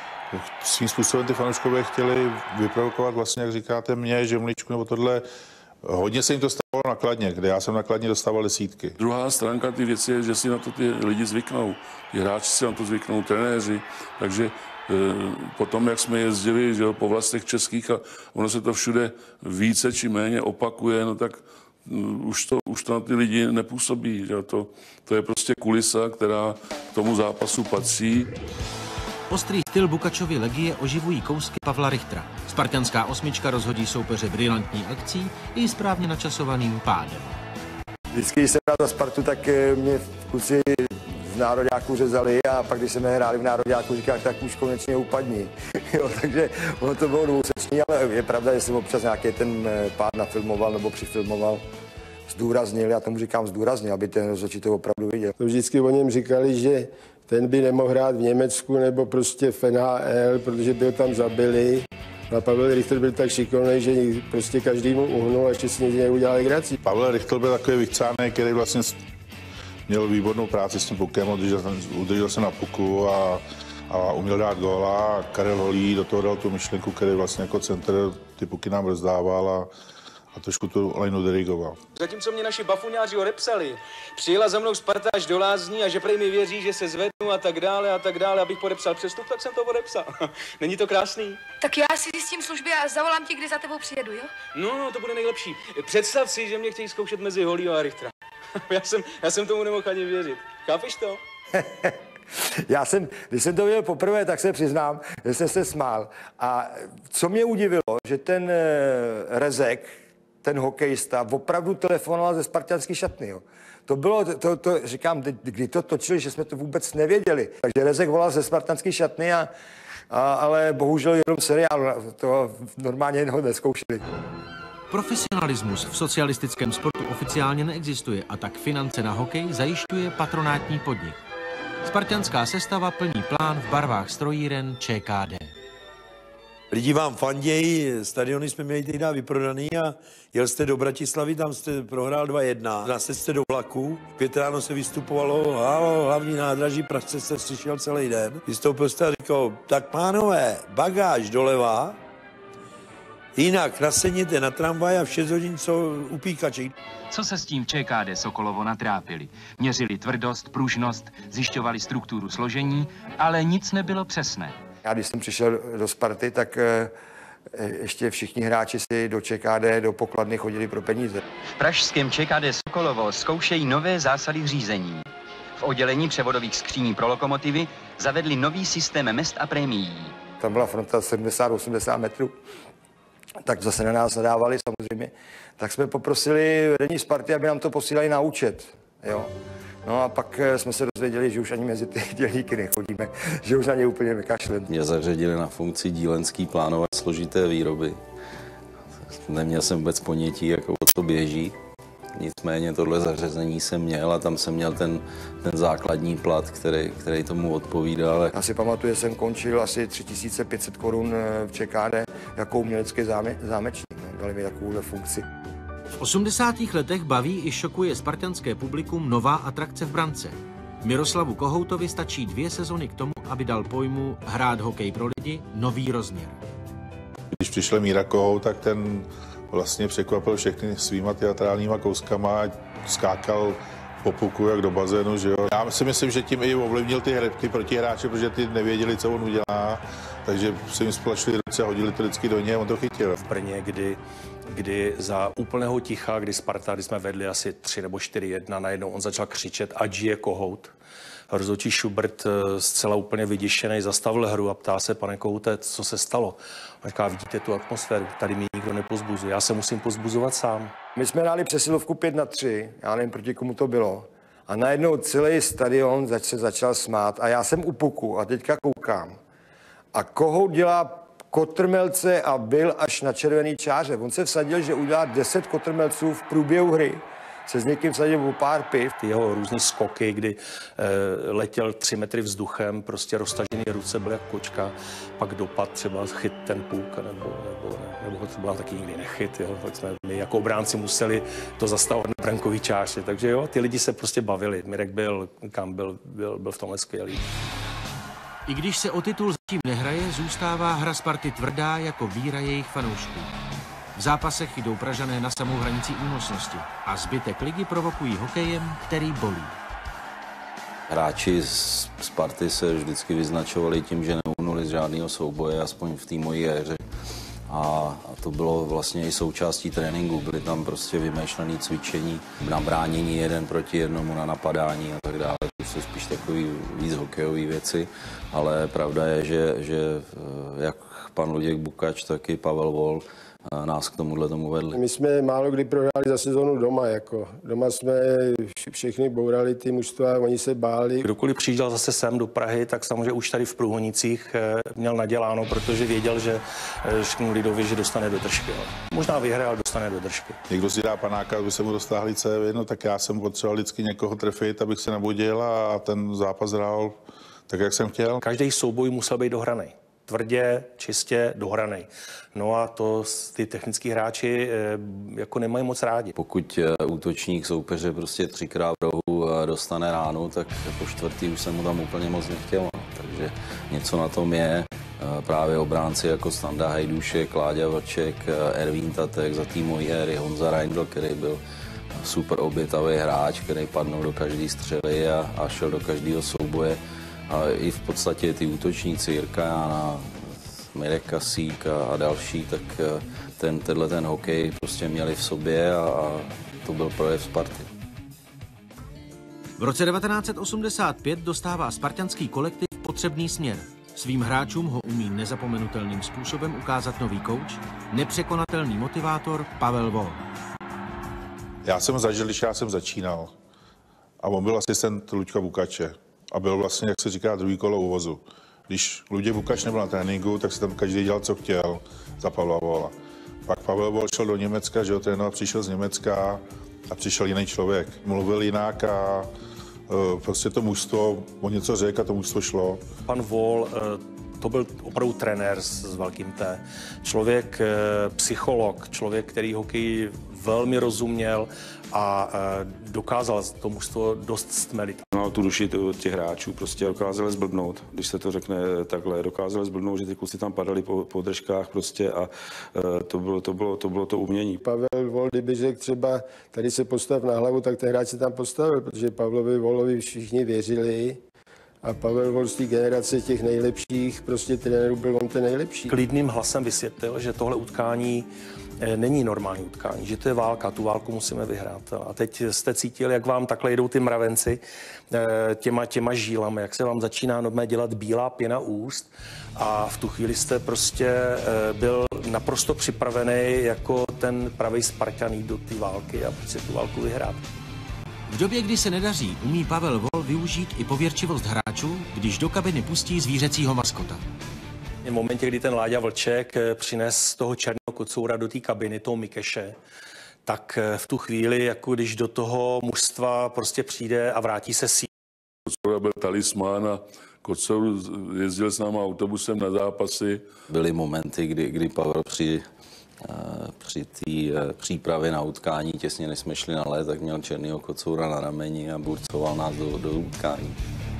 svým způsobem ty fanouškové chtěli vyprovokovat vlastně, jak říkáte, mě, žemličku nebo tohle. Hodně se jim to stalo na Kladně, kde já jsem na Kladně dostával desítky. Druhá stránka ty věci je, že si na to ty lidi zvyknou. Ty hráči si na to zvyknou, trenéři. Takže potom, jak jsme jezdili, že jo, po vlastech českých a ono se to všude více či méně opakuje, no tak už to, už to na ty lidi nepůsobí. Že? To, to je prostě kulisa, která k tomu zápasu patří. Ostrý styl Bukačovy legie oživují kousky Pavla Richtera. Spartanská osmička rozhodí soupeře brilantní akcí i správně načasovaným pádem. Vždycky, když jsem hrál za Spartu, tak mě kluci z nároďáků řezali a pak, když jsme hráli v nároďáku, říkali, tak už konečně upadni. Jo, takže ono to bylo dvousečný, ale je pravda, že jsem občas nějaký ten pád nafilmoval nebo přifilmoval, zdůraznil, já tomu říkám zdůraznil, aby ten rozhodčí to opravdu viděl. To vždycky o něm říkali, že ten by nemohl hrát v Německu nebo prostě v N H L, protože byl tam zabili. A Pavel Richter byl tak šikovný, že prostě každý mu uhnul a ještě si nic neudělal legraci. Pavel Richter byl takový vychcáný, který vlastně měl výbornou práci s tím pukem, udržel, udržel se na puku a, a uměl dát góla. Karel Holý do toho dal tu myšlenku, který vlastně jako center ty puky nám rozdával a, a trošku tu lajnu dirigoval. Zatímco mě naši bafuňáři odepsali, přijela za mnou Sparta až do Lázní a že prej mi věří, že se zvednu a tak dále a tak dále, abych podepsal přestup, tak jsem to podepsal. Není to krásný? Tak já si zjistím služby a zavolám ti, kdy za tebou přijedu, jo? No, no, to bude nejlepší. Představ si, že mě chtějí zkoušet mezi Holího a Richtera. já, jsem, já jsem tomu nemohl ani věřit. Chápeš to? Já jsem, když jsem to viděl poprvé, tak se přiznám, že jsem se smál. A co mě udivilo, že ten Rezek, ten hokejista, opravdu telefonoval ze spartanské šatny. Jo. To bylo, to, to, říkám, kdy to točili, že jsme to vůbec nevěděli. Takže Rezek volal ze spartanské šatny, a, a, ale bohužel jenom seriál, to normálně ho neskoušeli. Profesionalismus v socialistickém sportu oficiálně neexistuje a tak finance na hokej zajišťuje patronátní podnik. Spartanská sestava plní plán v barvách strojíren Č K D. Lidi vám fandějí, stadiony jsme měli tehdy vyprodaný a jel jste do Bratislavy, tam jste prohrál dva jedna. Nased jste do vlaku, pět ráno se vystupovalo, halo, hlavní nádraží, Pražce jste slyšel celý den. Vystoupil jste a říkal, tak pánové, bagáž doleva, jinak nasedněte na tramvaj a v šest hodin co upíkaček. Co se s tím Č K D Sokolovo natrápili? Měřili tvrdost, pružnost, zjišťovali strukturu složení, ale nic nebylo přesné. Já když jsem přišel do Sparty, tak e, ještě všichni hráči si do Č K D, do pokladny chodili pro peníze. V pražském Č K D Sokolovo zkoušejí nové zásady řízení. V oddělení převodových skříní pro lokomotivy zavedli nový systém mezd a prémií. Tam byla fronta sedmdesát osmdesát metrů, tak zase na nás nadávali samozřejmě. Tak jsme poprosili vedení Sparty, aby nám to posílali na účet. Jo. No a pak jsme se dozvěděli, že už ani mezi ty dělníky nechodíme, že už na ně úplně nekašlem. Mě zařadili na funkci dílenský plánovat složité výroby. Neměl jsem vůbec ponětí, jak o to běží. Nicméně tohle zařazení jsem měl a tam jsem měl ten, ten základní plat, který, který tomu odpovídal. Já si pamatuju, že jsem končil asi tři tisíce pět set korun v Č K D jako umělecký záme, zámečník. Dali mi takovouhle funkci. V osmdesátých letech baví i šokuje spartanské publikum nová atrakce v brance. Miroslavu Kohoutovi stačí dvě sezony k tomu, aby dal pojmu hrát hokej pro lidi nový rozměr. Když přišel Míra Kohout, tak ten vlastně překvapil všechny svýma teatrálníma kouskama, skákal po puku jak do bazénu, že jo. Já si myslím, že tím i ovlivnil ty, hry, ty protihráče, protože ty nevěděli, co on udělá, takže se jim splašili ruce a hodili to vždycky do něj a on to chytil. V Brně, kdy, kdy za úplného ticha, kdy Sparta, kdy jsme vedli asi tři nebo čtyři jedna, najednou on začal křičet, ať je Kohout. Rozhodčí Schubert zcela úplně vyděšený zastavil hru a ptá se, pane Kohoute, co se stalo? On říká, vidíte tu atmosféru, tady mi nikdo nepozbuzuje, já se musím pozbuzovat sám. My jsme hráli přesilovku pět na tři, já nevím, proti komu to bylo. A najednou celý stadion se začal smát a já jsem u puku a teďka koukám. A Kohout dělá kotrmelce a byl až na červený čáře. On se vsadil, že udělá deset kotrmelců v průběhu hry. Se s někým vsadil o pár piv. Ty jeho různý skoky, kdy e, letěl tři metry vzduchem, prostě roztažený ruce byl jak kočka, pak dopad třeba chyt ten puk, nebo, nebo, nebo to byla taky nikdy nechyt, jo. Tak jsme my jako obránci museli to zastavovat na brankový čáře, takže jo, ty lidi se prostě bavili. Mirek byl, kam byl, byl, byl v tomhle skvělý. I když se o titul zatím nehraje, zůstává hra Sparty tvrdá jako víra jejich fanoušků. V zápasech jdou Pražané na samou hranici únosnosti a zbytek ligy provokují hokejem, který bolí. Hráči z Sparty se vždycky vyznačovali tím, že neuhnuli z žádného souboje, aspoň v té mojí éře. A, a to bylo vlastně i součástí tréninku. Byly tam prostě vymýšlené cvičení na bránění jeden proti jednomu, na napadání a tak dále. To jsou spíš takové víc hokejové věci, ale pravda je, že, že jak pan Luděk Bukač, tak i Pavel Vol nás k tomuhle tomu vedli. My jsme málo kdy prohráli za sezónu doma. Jako. Doma jsme všechny bourali ty mužstva, oni se báli. Kdokoliv přijížděl zase sem do Prahy, tak samozřejmě už tady v Průhonicích měl naděláno, protože věděl, že řeknu lidovi, že dostane do držky. Jo. Možná vyhraje, ale dostane do držky. Někdo si dá panáka, aby se mu dostáhli cévy, no tak já jsem potřeboval vždycky někoho trefit, abych se nabudil a ten zápas hrál tak, jak jsem chtěl. Každý souboj musel být dohraný. Tvrdě, čistě, dohraný. No a to ty technický hráči jako nemají moc rádi. Pokud útočník soupeře prostě třikrát v rohu dostane ránu, tak po čtvrtý už se mu tam úplně moc nechtělo. Takže něco na tom je. Právě obránci jako Standa Hajdušek, Láďa Vlček, Ervín Tatek za té mojí éry, Honza Reindl, který byl super obětavý hráč, který padnul do každé střely a, a šel do každého souboje. A i v podstatě ty útočníci Jirka Jána, Mirek Kasík a, a další, tak ten, tenhle ten hokej prostě měli v sobě a, a to byl projev Sparty. V roce devatenáct set osmdesát pět dostává spartanský kolektiv potřebný směr. Svým hráčům ho umí nezapomenutelným způsobem ukázat nový kouč, nepřekonatelný motivátor Pavel Vol. Já jsem zažil, když já jsem začínal a on byl asistent Luďka Bukače. A byl vlastně, jak se říká, druhý kolo uvozu. Když Luděk Bukač nebyl na tréninku, tak si tam každý dělal, co chtěl za Pavla Vola. Pak Pavel Vol šel do Německa, že ho trénoval, přišel z Německa a přišel jiný člověk. Mluvil jinak a uh, prostě to mužstvo, on něco řekl a to mužstvo šlo. Pan Vol, uh, to byl opravdu trenér s, s velkým T. Člověk, uh, psycholog, člověk, který hokej velmi rozuměl a uh, dokázal to mužstvo dost stmelit. No, tu duši těch hráčů prostě dokázali zblbnout, když se to řekne takhle, dokázali zblbnout, že ty kluci tam padali po, po držkách prostě a uh, to, bylo, to, bylo, to bylo to umění. Pavel Vol, kdyby řekl třeba, tady se postav na hlavu, tak ten hráč se tam postavil, protože Pavlovi Volovi všichni věřili. A Pavel Vol z té generace těch nejlepších prostě trenérů byl on ten nejlepší. Klidným hlasem vysvětlil, že tohle utkání není normální utkání, že to je válka, tu válku musíme vyhrát. A teď jste cítili, jak vám takhle jdou ty mravenci těma, těma žílami, jak se vám začíná normálně dělat bílá pěna úst a v tu chvíli jste prostě byl naprosto připravený jako ten pravý Spartan jít do té války a prostě tu válku vyhrát. V době, kdy se nedaří, umí Pavel Vol využít i pověrčivost hráčů, když do kabiny pustí zvířecího maskota. V momentě, kdy ten Láďa Vlček přines toho černého kocoura do té kabiny, toho Mikeše, tak v tu chvíli, jako když do toho mužstva prostě přijde a vrátí se síť. Kocoura byl talismán a Kocour jezdil s náma autobusem na zápasy. Byly momenty, kdy, kdy Pavel při, při té přípravě na utkání, těsně než jsme šli na led, tak měl černýho Kocoura na rameni a burcoval nás do, do utkání.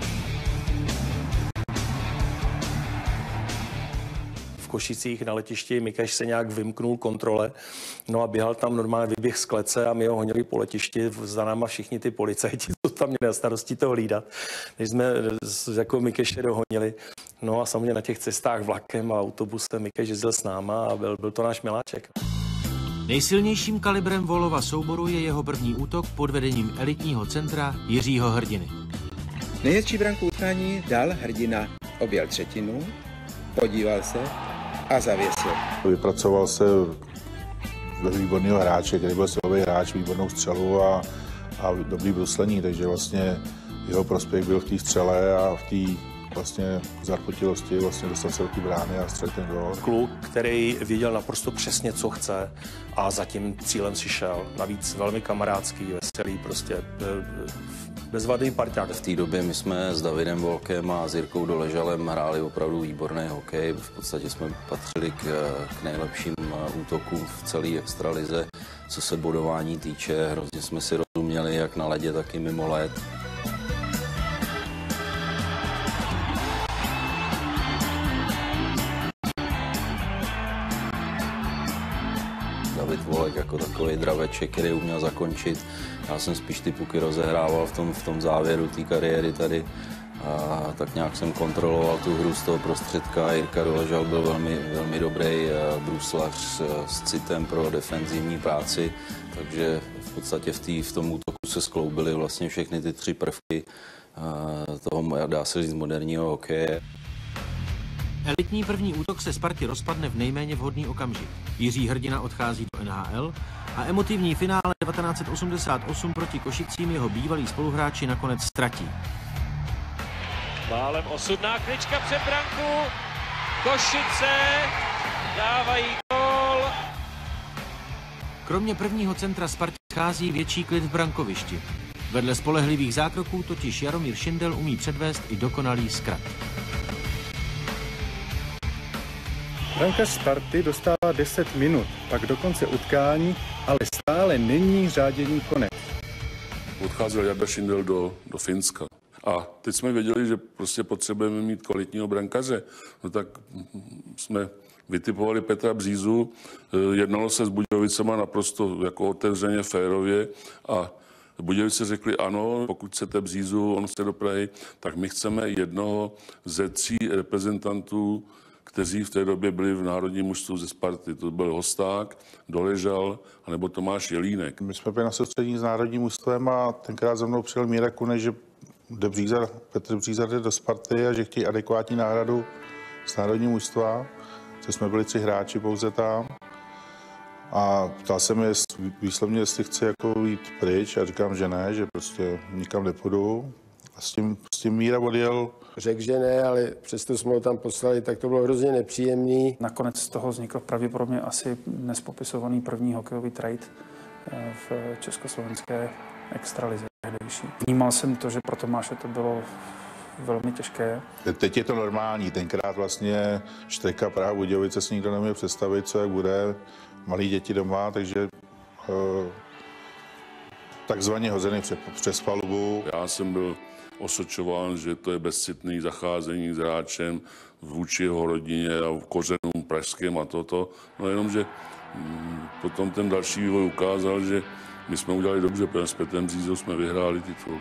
V Košicích na letišti Mikeš se nějak vymknul kontrole, no a běhal tam normálně vyběh z klece a my ho honili po letišti, za náma všichni ty policajti, co tam měli na starosti to hlídat, než jsme jako Mikeše dohonili. No a samozřejmě na těch cestách vlakem a autobusem Mikeš jezdil s náma a byl, byl to náš miláček. Nejsilnějším kalibrem Volova souboru je jeho první útok pod vedením elitního centra Jiřího Hrdiny. Nejhezčí branku utkání dal Hrdina, objel třetinu, podíval se a zavěsil. Vypracoval se do výborného hráče, který byl silový hráč, výbornou střelu a, a dobrý bruslení, takže vlastně jeho prospěch byl v té střele a v té vlastně zarpotilosti vlastně dostal se do té brány a střelit ten gól. Kluk, který věděl naprosto přesně, co chce a za tím cílem si šel. Navíc velmi kamarádský, veselý, prostě bezvadný parťák. V té době my jsme s Davidem Volkem a s Jirkou Doležalem hráli opravdu výborný hokej. V podstatě jsme patřili k, k nejlepším útokům v celé extralize, co se bodování týče. Hrozně jsme si rozuměli jak na ledě, tak i mimo led. David Volek jako takový draveček, který uměl zakončit. Já jsem spíš ty puky rozehrával v tom, v tom závěru té kariéry tady a tak nějak jsem kontroloval tu hru z toho prostředka. Jirka Doležal byl velmi, velmi dobrý bruslař s, s citem pro defenzivní práci, takže v podstatě v, tý, v tom útoku se skloubily vlastně všechny ty tři prvky toho, dá se říct, moderního hokeje. Elitní první útok se Spartě rozpadne v nejméně vhodný okamžik. Jiří Hrdina odchází do N H L a emotivní finále devatenáct set osmdesát osm proti Košicím jeho bývalí spoluhráči nakonec ztratí. Málem osudná klička před branku. Košice dávají gól. Kromě prvního centra Spartě schází větší klid v brankovišti. Vedle spolehlivých zákroků totiž Jaromír Šindel umí předvést i dokonalý zkrat. Brankář Sparty dostává deset minut, pak do konce utkání, ale stále není řádění konec. Odcházel Jarda Šindel do, do Finska. A teď jsme věděli, že prostě potřebujeme mít kvalitního brankaře. No tak jsme vytipovali Petra Břízu, jednalo se s Budějovicema naprosto jako otevřeně, férově a Budějovice řekli ano, pokud chcete Břízu, on chce do Prahy, tak my chceme jednoho ze tří reprezentantů, kteří v té době byli v národním mužstvu ze Sparty. To byl Hosták, Doležal, anebo Tomáš Jelínek. My jsme byli na soustředění s národním mužstvem a tenkrát za mnou přijel Míra Kuneš, že jde Bříza, Petr Bříza jde do Sparty a že chtějí adekvátní náhradu z národního mužstva. Což jsme byli tři hráči pouze tam. A ptal se mi výslovně, jestli chci jako jít pryč a říkám, že ne, že prostě nikam nepůjdu. A s tím, s tím Míra odjel. Řekl, že ne, ale přesto jsme ho tam poslali, tak to bylo hrozně nepříjemný. Nakonec z toho vznikl pravděpodobně asi dnes popisovaný první hokejový trade v československé extralize. Vnímal jsem to, že pro Tomáše to bylo velmi těžké. Teď je to normální, tenkrát vlastně Štreka, Praha, Budějovice si nikdo neměl představit, co jak bude. Malí děti doma, takže uh, takzvaně hozený přes palubu. Já jsem byl osočován, že to je bezcitný zacházení s hráčem vůči jeho rodině a kořenům pražským a toto. No jenomže mm, potom ten další vývoj ukázal, že my jsme udělali dobře, protože s Petrem Břízou jsme vyhráli titul.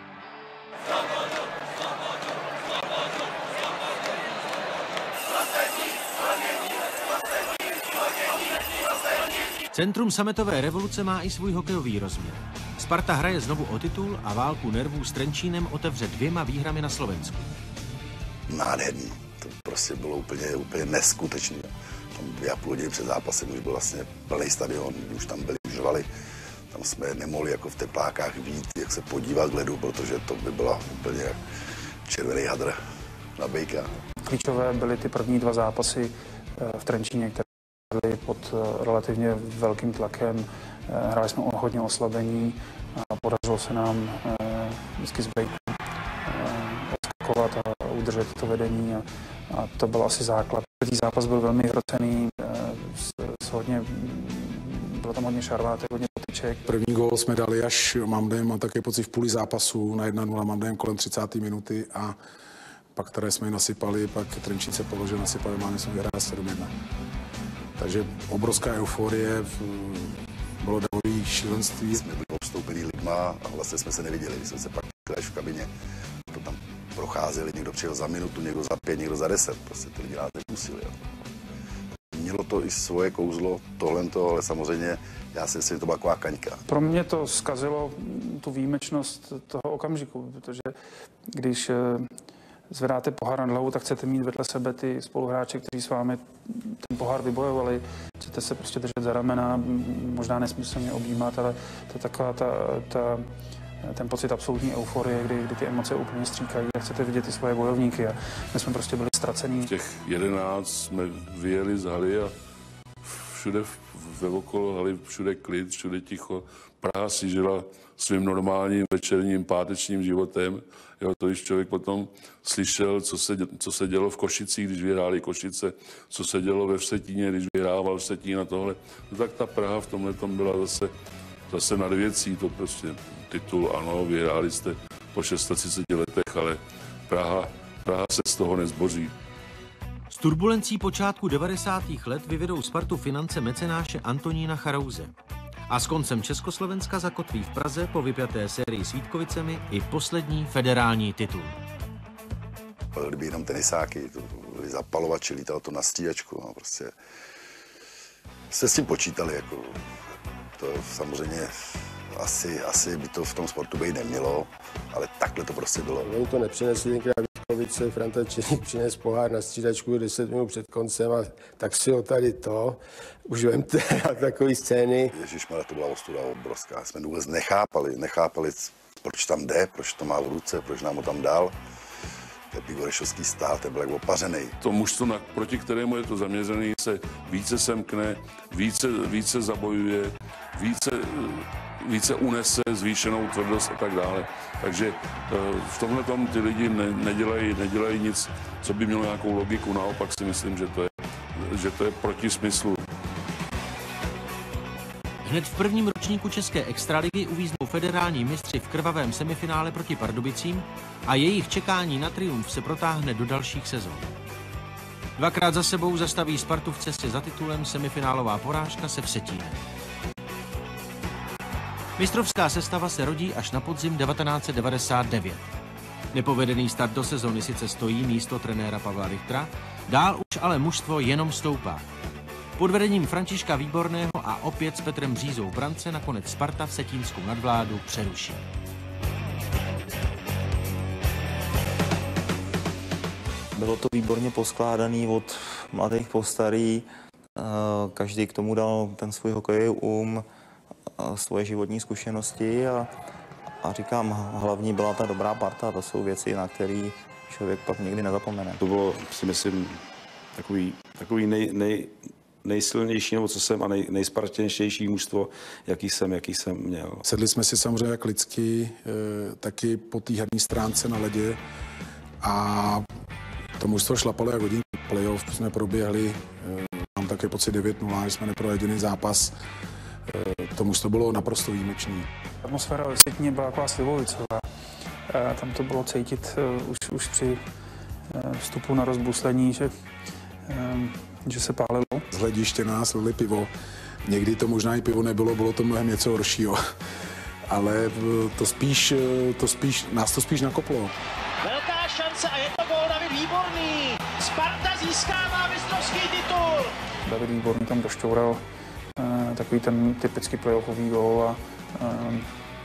Centrum sametové revoluce má i svůj hokejový rozměr. Sparta hraje znovu o titul a válku nervů s Trenčínem otevře dvěma výhrami na Slovensku. Nádherný. To prostě bylo úplně, úplně neskutečné. Tam dvě a půl hodiny před zápasem už byl vlastně plný stadion, už tam byli užvali. Tam jsme nemohli jako v teplákách vít, jak se podívat k ledu, protože to by byla úplně červený hadr na bejka. Klíčové byly ty první dva zápasy v Trenčíně, které byly pod relativně velkým tlakem. Hráli jsme o hodně oslabení a podařilo se nám vždycky z bejku odskakovat a udržet to vedení a, a to byl asi základ. První zápas byl velmi hrocený, s, s hodně, bylo tam hodně šarvátek, hodně potyček. První gól jsme dali až mám a také pocit v půli zápasu na jedna nula, mám kolem třicáté minuty a pak které jsme nasypali, pak Trenčín položil, nasypali, máme jsme vyhráli sedm jedna. Takže obrovská euforie, bylo davový šílenství. Jsme byli obstoupení lidma a vlastně jsme se neviděli, když jsme se pak až v kabině, to tam procházeli, někdo přijel za minutu, někdo za pět, někdo za deset, prostě ty lidi nás nepustili. Mělo to i svoje kouzlo, tohle, ale samozřejmě já si myslím, že to byla taková kaňka. Pro mě to zkazilo tu výjimečnost toho okamžiku, protože když zvedáte pohár nad hlavu, tak chcete mít vedle sebe ty spoluhráče, kteří s vámi ten pohár vybojovali. Chcete se prostě držet za ramena, možná nesmyslně objímat, ale to je taková ta, ta, ten pocit absolutní euforie, kdy, kdy ty emoce úplně stříkají a chcete vidět ty svoje bojovníky. A my jsme prostě byli ztracení. V těch jedenáct jsme vyjeli z haly a všude ve okolo haly, všude klid, všude ticho. Praha si žila svým normálním večerním pátečním životem. Jo, to když člověk potom slyšel, co se, co se dělo v Košicích, když vyhráli Košice, co se dělo ve Vsetíně, když vyhrával Vsetín a tohle, no tak ta Praha v tomhle tom byla zase, zase nad věcí. To prostě titul, ano, vyhráli jste po třiceti šesti letech, ale Praha, Praha se z toho nezboří. Z turbulencí počátku devadesátých let vyvedou Spartu finance mecenáše Antonína Charouze. A s koncem Československa zakotví v Praze po vypjaté sérii s Vítkovicemi i poslední federální titul. kdyby jenom tenisáky, to byli zapalovači, lítalo to na střídačku, no, prostě se s tím počítali, jako to samozřejmě asi, asi by to v tom sportu být nemělo, ale takhle to prostě bylo. Oni to nepřinesli tenkrát Vítkovice, Franta Černík přines pohár na střídačku deset minut před koncem a tak si ho tady to, už vemte a takový scény. Ježišmarja, to byla ostuda obrovská, jsme vůbec nechápali, nechápali, proč tam jde, proč to má v ruce, proč nám ho tam dal. Ten Pigorešovský stál, ten byl jak opařený. To mužstvo, proti kterému je to zaměřený, se více semkne, více, více zabojuje, více, více unese zvýšenou tvrdost a tak dále. Takže v tomhle tom ty lidi ne, nedělají, nedělají nic, co by mělo nějakou logiku. Naopak si myslím, že to je, že to je proti smyslu. Hned v prvním ročníku české extraligy uvíznou federální mistři v krvavém semifinále proti Pardubicím a jejich čekání na triumf se protáhne do dalších sezon. Dvakrát za sebou zastaví Spartu v cestě za titulem semifinálová porážka se Vsetínem. Mistrovská sestava se rodí až na podzim devatenáct set devadesát devět. Nepovedený start do sezóny sice stojí místo trenéra Pavla Richtra, dál už ale mužstvo jenom stoupá. Pod vedením Františka Výborného a opět s Petrem Břízou v brance nakonec Sparta vsetínskou nadvládu přeruší. Bylo to výborně poskládaný od mladých po starý. Každý k tomu dal ten svůj hokejový um, svoje životní zkušenosti a, a říkám, hlavní byla ta dobrá parta. To jsou věci, na které člověk pak nikdy nezapomene. To bylo, si myslím, takový, takový nej, nej, nejsilnější, nebo co jsem, a nej, nejspartěnější mužstvo, jaký jsem, jaký jsem měl. Sedli jsme si samozřejmě jak lidsky, e, taky po té herní stránce na ledě a to mužstvo šlapalo jak hodin. Playoff jsme proběhli, e, mám také pocit devět nula, že jsme neprohli jediný zápas. E, to mužstvo bylo naprosto výjimečný. Atmosféra ve Vsetíně byla taková slivovicová. E, tam to bylo cítit e, už, už při e, vstupu na rozbuslení, že e, že se pálilo. Z hlediště nás lili pivo. Někdy to možná i pivo nebylo, bylo to mnohem něco horšího. Ale to spíš, to spíš, nás to spíš nakoplo. Velká šance a je to gól David Výborný. Sparta získává mistrovský titul. David Výborný tam došťoural eh, takový ten typický playoffový gól a eh,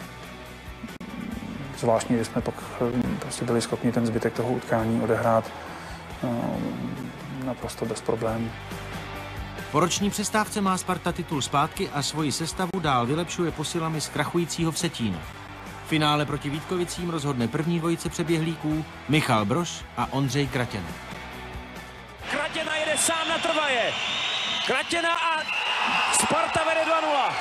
zvláštní, že jsme pak eh, prostě byli schopni ten zbytek toho utkání odehrát eh, naprosto bez problémů. Po roční přestávce má Sparta titul zpátky a svoji sestavu dál vylepšuje posilami z krachujícího Vsetína. V finále proti Vítkovicím rozhodne první dvojice přeběhlíků Michal Brož a Ondřej Kratěna. Kratěna jede sám na trvaje. Kratěna a Sparta vede dva nula.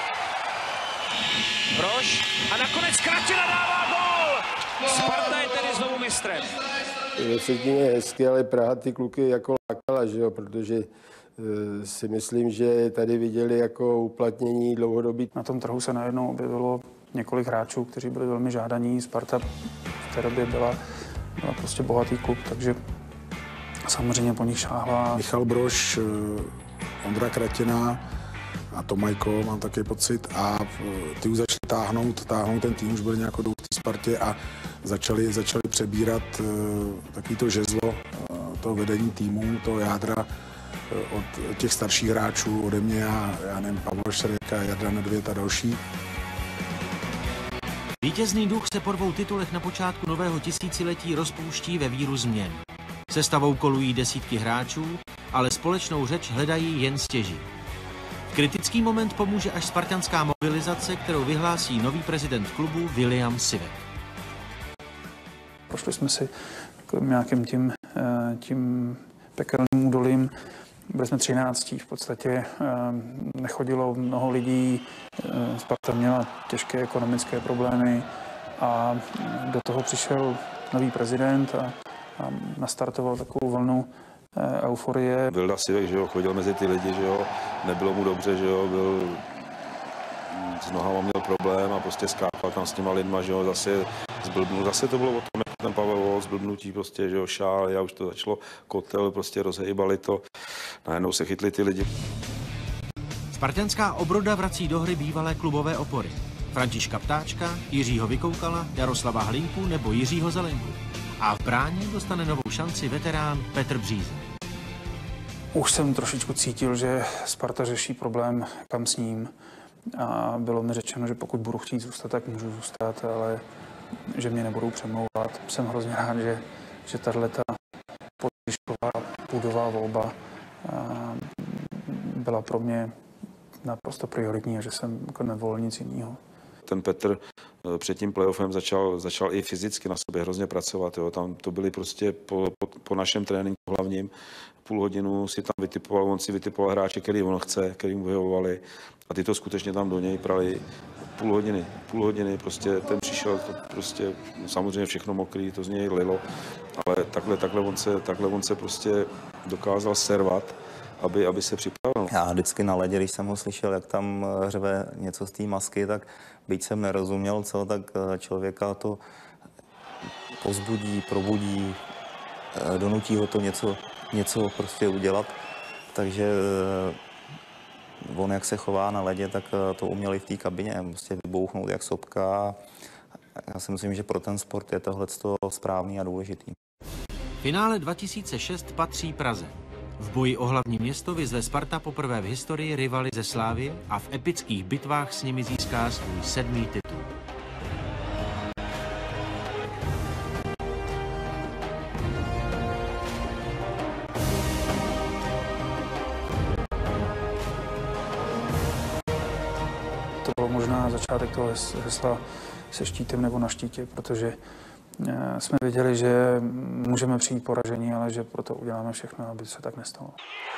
Brož a nakonec Kratěna dává gól. Sparta je tedy znovu mistrem. Ve Vsetíně je hezky, ale Praha ty kluky jako lákala, že jo, protože e, si myslím, že tady viděli jako uplatnění dlouhodobí. Na tom trhu se najednou objevilo několik hráčů, kteří byli velmi žádaní. Sparta v té době byla, byla prostě bohatý klub, takže samozřejmě po nich šáhla. Michal Brož, Ondra Kratěna a Tomajko, mám takový pocit, a ty už začali táhnout, táhnout ten tým, už byl nějakou dobu v té Spartě a začali, začali přebírat uh, takový to žezlo uh, toho vedení týmu, toho jádra uh, od těch starších hráčů, ode mě a já nevím, Pavlo Šreka, Jarda Nedvěd a další. Vítězný duch se po dvou titulech na počátku nového tisíciletí rozpouští ve víru změn. Sestavou kolují desítky hráčů, ale společnou řeč hledají jen stěží. Kritický moment pomůže až spartanská mobilizace, kterou vyhlásí nový prezident klubu William Sivek. Prošli jsme si nějakým tím, tím pekelným údolím. Byli jsme třináctí, v podstatě nechodilo mnoho lidí, Sparta měla těžké ekonomické problémy a do toho přišel nový prezident a, a nastartoval takovou vlnu euforie. Vilda Sivek, že jo, chodil mezi ty lidi, že jo, nebylo mu dobře, že jo, byl, s nohama měl problém a prostě skákal tam s těma lidma, že jo, zase zblbnul, zase to bylo o tom, ten Pavel Vol, zblbnutí prostě, že jo, šál, já už to začalo kotel, prostě rozhejbali to, najednou se chytli ty lidi. Spartanská obroda vrací do hry bývalé klubové opory. Františka Ptáčka, Jiřího Vykoukala, Jaroslava Hlinku nebo Jiřího Zelenku. A v bráně dostane novou šanci veterán Petr Bříza. Už jsem trošičku cítil, že Sparta řeší problém, kam s ním. A bylo mi řečeno, že pokud budu chtít zůstat, tak můžu zůstat, ale že mě nebudou přemlouvat. Jsem hrozně rád, že, že tato podlišková půdová volba byla pro mě naprosto prioritní a že jsem jako nevolil nic jiného. Ten Petr před tím playoffem začal, začal i fyzicky na sobě hrozně pracovat. Jo. Tam to byly prostě po, po, po našem tréninku hlavním půl hodinu si tam vytipoval, on si vytipoval hráče, který on chce, který mu vyhovovali a ty to skutečně tam do něj prali půl hodiny. Půl hodiny prostě ten přišel, to prostě samozřejmě všechno mokrý, to z něj lilo, ale takhle, takhle, on, se, takhle on se prostě dokázal servat, aby, aby se připravil. Já vždycky na ledě, když jsem ho slyšel, jak tam řve něco z té masky, tak byť jsem nerozuměl, co, tak člověka to pozbudí, probudí, donutí ho to něco, něco prostě udělat. Takže on, jak se chová na ledě, tak to uměli v té kabině, prostě vybouchnout jak sopka. Já si myslím, že pro ten sport je tohle správný a důležitý. Finále dva tisíce šest patří Praze. V boji o hlavní město vyzve Sparta poprvé v historii rivaly ze Slávie a v epických bitvách s nimi získá svůj sedmý titul. To bylo možná začátek toho hesla se štítem nebo na štítě, protože jsme věděli, že můžeme přijít poražení, ale že proto uděláme všechno, aby se tak nestalo.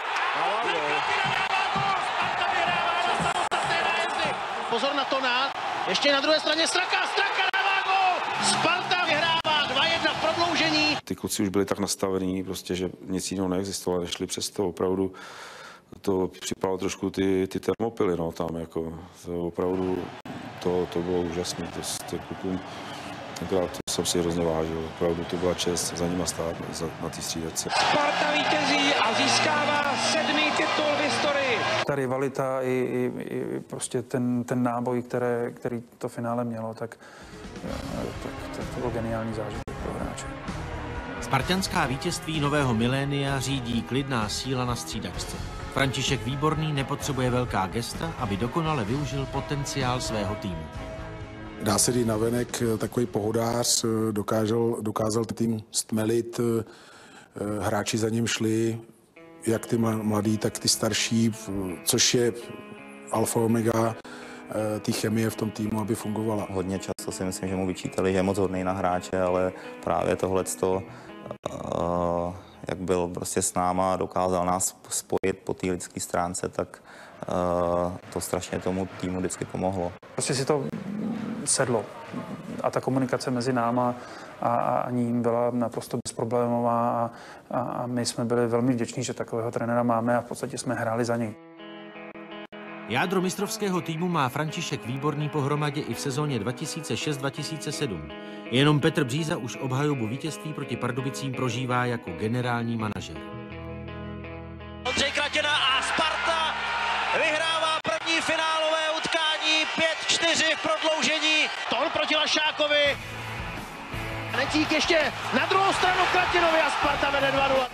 Pozor na to, na. Ještě na druhé straně Straka, Straka dává gól! Sparta vyhrává dva jedna v prodloužení. Ty kluci už byli tak nastavení, prostě, že nic jiného neexistovalo, nešli přes to opravdu. To připadalo trošku ty, ty termopily, no, tam jako, to opravdu, to, to bylo úžasné, to, to klukům, tenkrát to jsem si hrozně vážil, opravdu to byla čest za nima stát za, na té střídačce. Sparta vítězí a získává sedmý titul v historii. Ta rivalita i, i, i prostě ten, ten náboj, které, který to finále mělo, tak, tak, tak to byl geniální zážitek pro hráče. Spartanská vítězství nového milénia řídí klidná síla na střídačce. František Výborný nepotřebuje velká gesta, aby dokonale využil potenciál svého týmu. Dá se říct navenek takový pohodář, dokázal, dokázal tým stmelit, hráči za ním šli, jak ty mladí, tak ty starší, což je alfa omega té chemie v tom týmu, aby fungovala. Hodně často si myslím, že mu vyčítali, že je moc hodnej na hráče, ale právě tohleto, jak byl prostě s náma, dokázal nás spojit po té lidské stránce, tak to strašně tomu týmu vždycky pomohlo. Prostě si to sedlo a ta komunikace mezi náma a, a ním byla naprosto bezproblémová a, a, a my jsme byli velmi vděční, že takového trenéra máme a v podstatě jsme hráli za něj. Jádro mistrovského týmu má František Výborný pohromadě i v sezóně dva tisíce šest dva tisíce sedm. Jenom Petr Bříza už obhajobu vítězství proti Pardubicím prožívá jako generální manažer. Ondřej Kratěna a Sparta vyhrává první finálové utkání pět čtyři v prodloužení. Ton proti Lašákovi. Necík ještě na druhou stranu Kratěnovi a Sparta vede dva nula.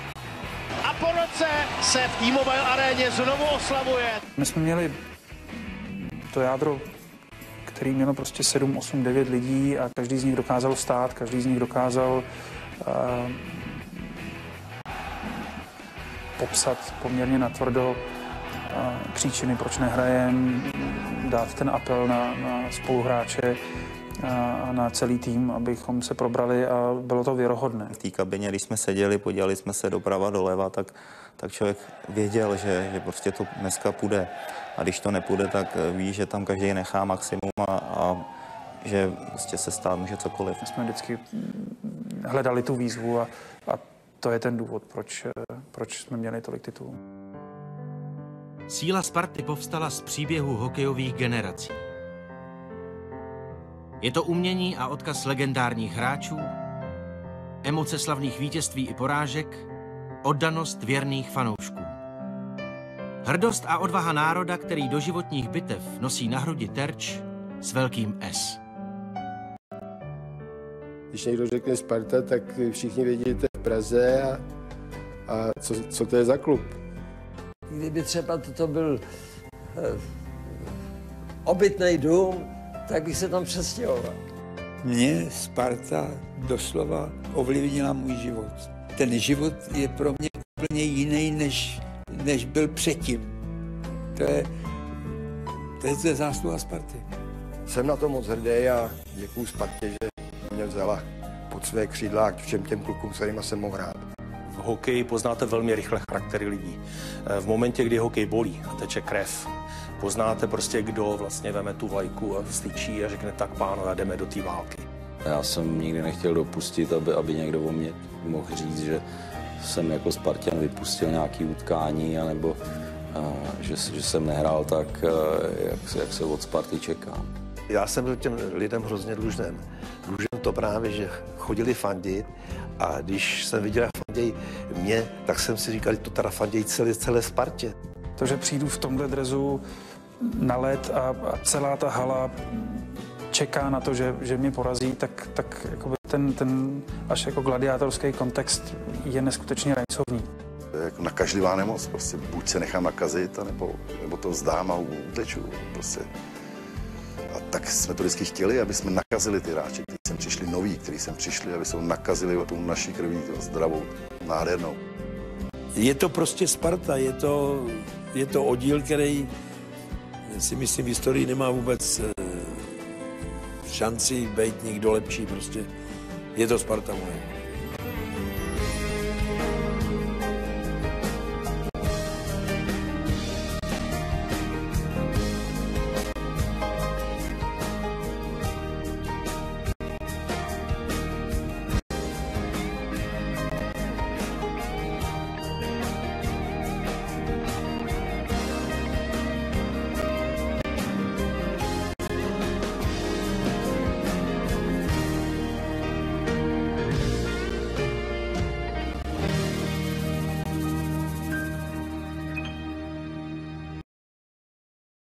A po roce se v T-Mobile aréně znovu oslavuje. My jsme měli to jádro, který mělo prostě sedm, osm, devět lidí a každý z nich dokázal vstát, každý z nich dokázal uh, popsat poměrně natvrdo uh, příčiny, proč nehrajem, dát ten apel na, na spoluhráče a na celý tým, abychom se probrali a bylo to věrohodné. V té kabině, když jsme seděli, podívali jsme se doprava, doleva, tak, tak člověk věděl, že, že prostě to dneska půjde. A když to nepůjde, tak ví, že tam každý nechá maximum a, a že prostě se stát může cokoliv. My jsme vždycky hledali tu výzvu a, a to je ten důvod, proč, proč jsme měli tolik titulů. Síla Sparty povstala z příběhu hokejových generací. Je to umění a odkaz legendárních hráčů, emoce slavných vítězství i porážek, oddanost věrných fanoušků. Hrdost a odvaha národa, který do životních bitev nosí na hrudi terč s velkým S. když někdo řekne Sparta, tak všichni vědí, že to je v Praze a, a co, co to je za klub. Kdyby třeba toto byl eh, obytný dům, tak bych se tam přestěhoval. Mě Sparta doslova ovlivnila můj život. Ten život je pro mě úplně jiný, než, než byl předtím. To je, to je, to je zásluha Sparty. Jsem na to moc hrdý a děkuju Spartě, že mě vzala pod své křídla a všem těm klukům, s kterýma jsem mohl hrát. V hokeji poznáte velmi rychle charaktery lidí. V momentě, kdy hokej bolí a teče krev, poznáte prostě, kdo vlastně veme tu vlajku a styčí a řekne tak, pánové, jdeme do té války. Já jsem nikdy nechtěl dopustit, aby, aby někdo o mě mohl říct, že jsem jako Spartan vypustil nějaké utkání, anebo a, že, že jsem nehrál tak, jak se, jak se od Sparty čeká. Já jsem byl těm lidem hrozně dlužný. Dlužen to právě, že chodili fandit a když jsem viděl, jak fanděj mě, tak jsem si říkal, že to teda fanděj celé, celé Spartě. To, že přijdu v tomhle drezu na led a, a celá ta hala čeká na to, že, že mě porazí, tak, tak jakoby ten, ten až jako gladiátorský kontext je neskutečně rajcovný. To je jako nakažlivá nemoc, prostě buď se nechám nakazit, nebo, nebo to vzdám a uteču. Prostě. A tak jsme to vždycky chtěli, aby jsme nakazili ty hráče, kteří sem přišli noví, kteří sem přišli, aby se nakazili o tu naší krví, zdravou, nádhernou. Je to prostě Sparta, je to, je to oddíl, který si myslím v historii nemá vůbec šanci být někdo lepší, prostě je to Sparta moje.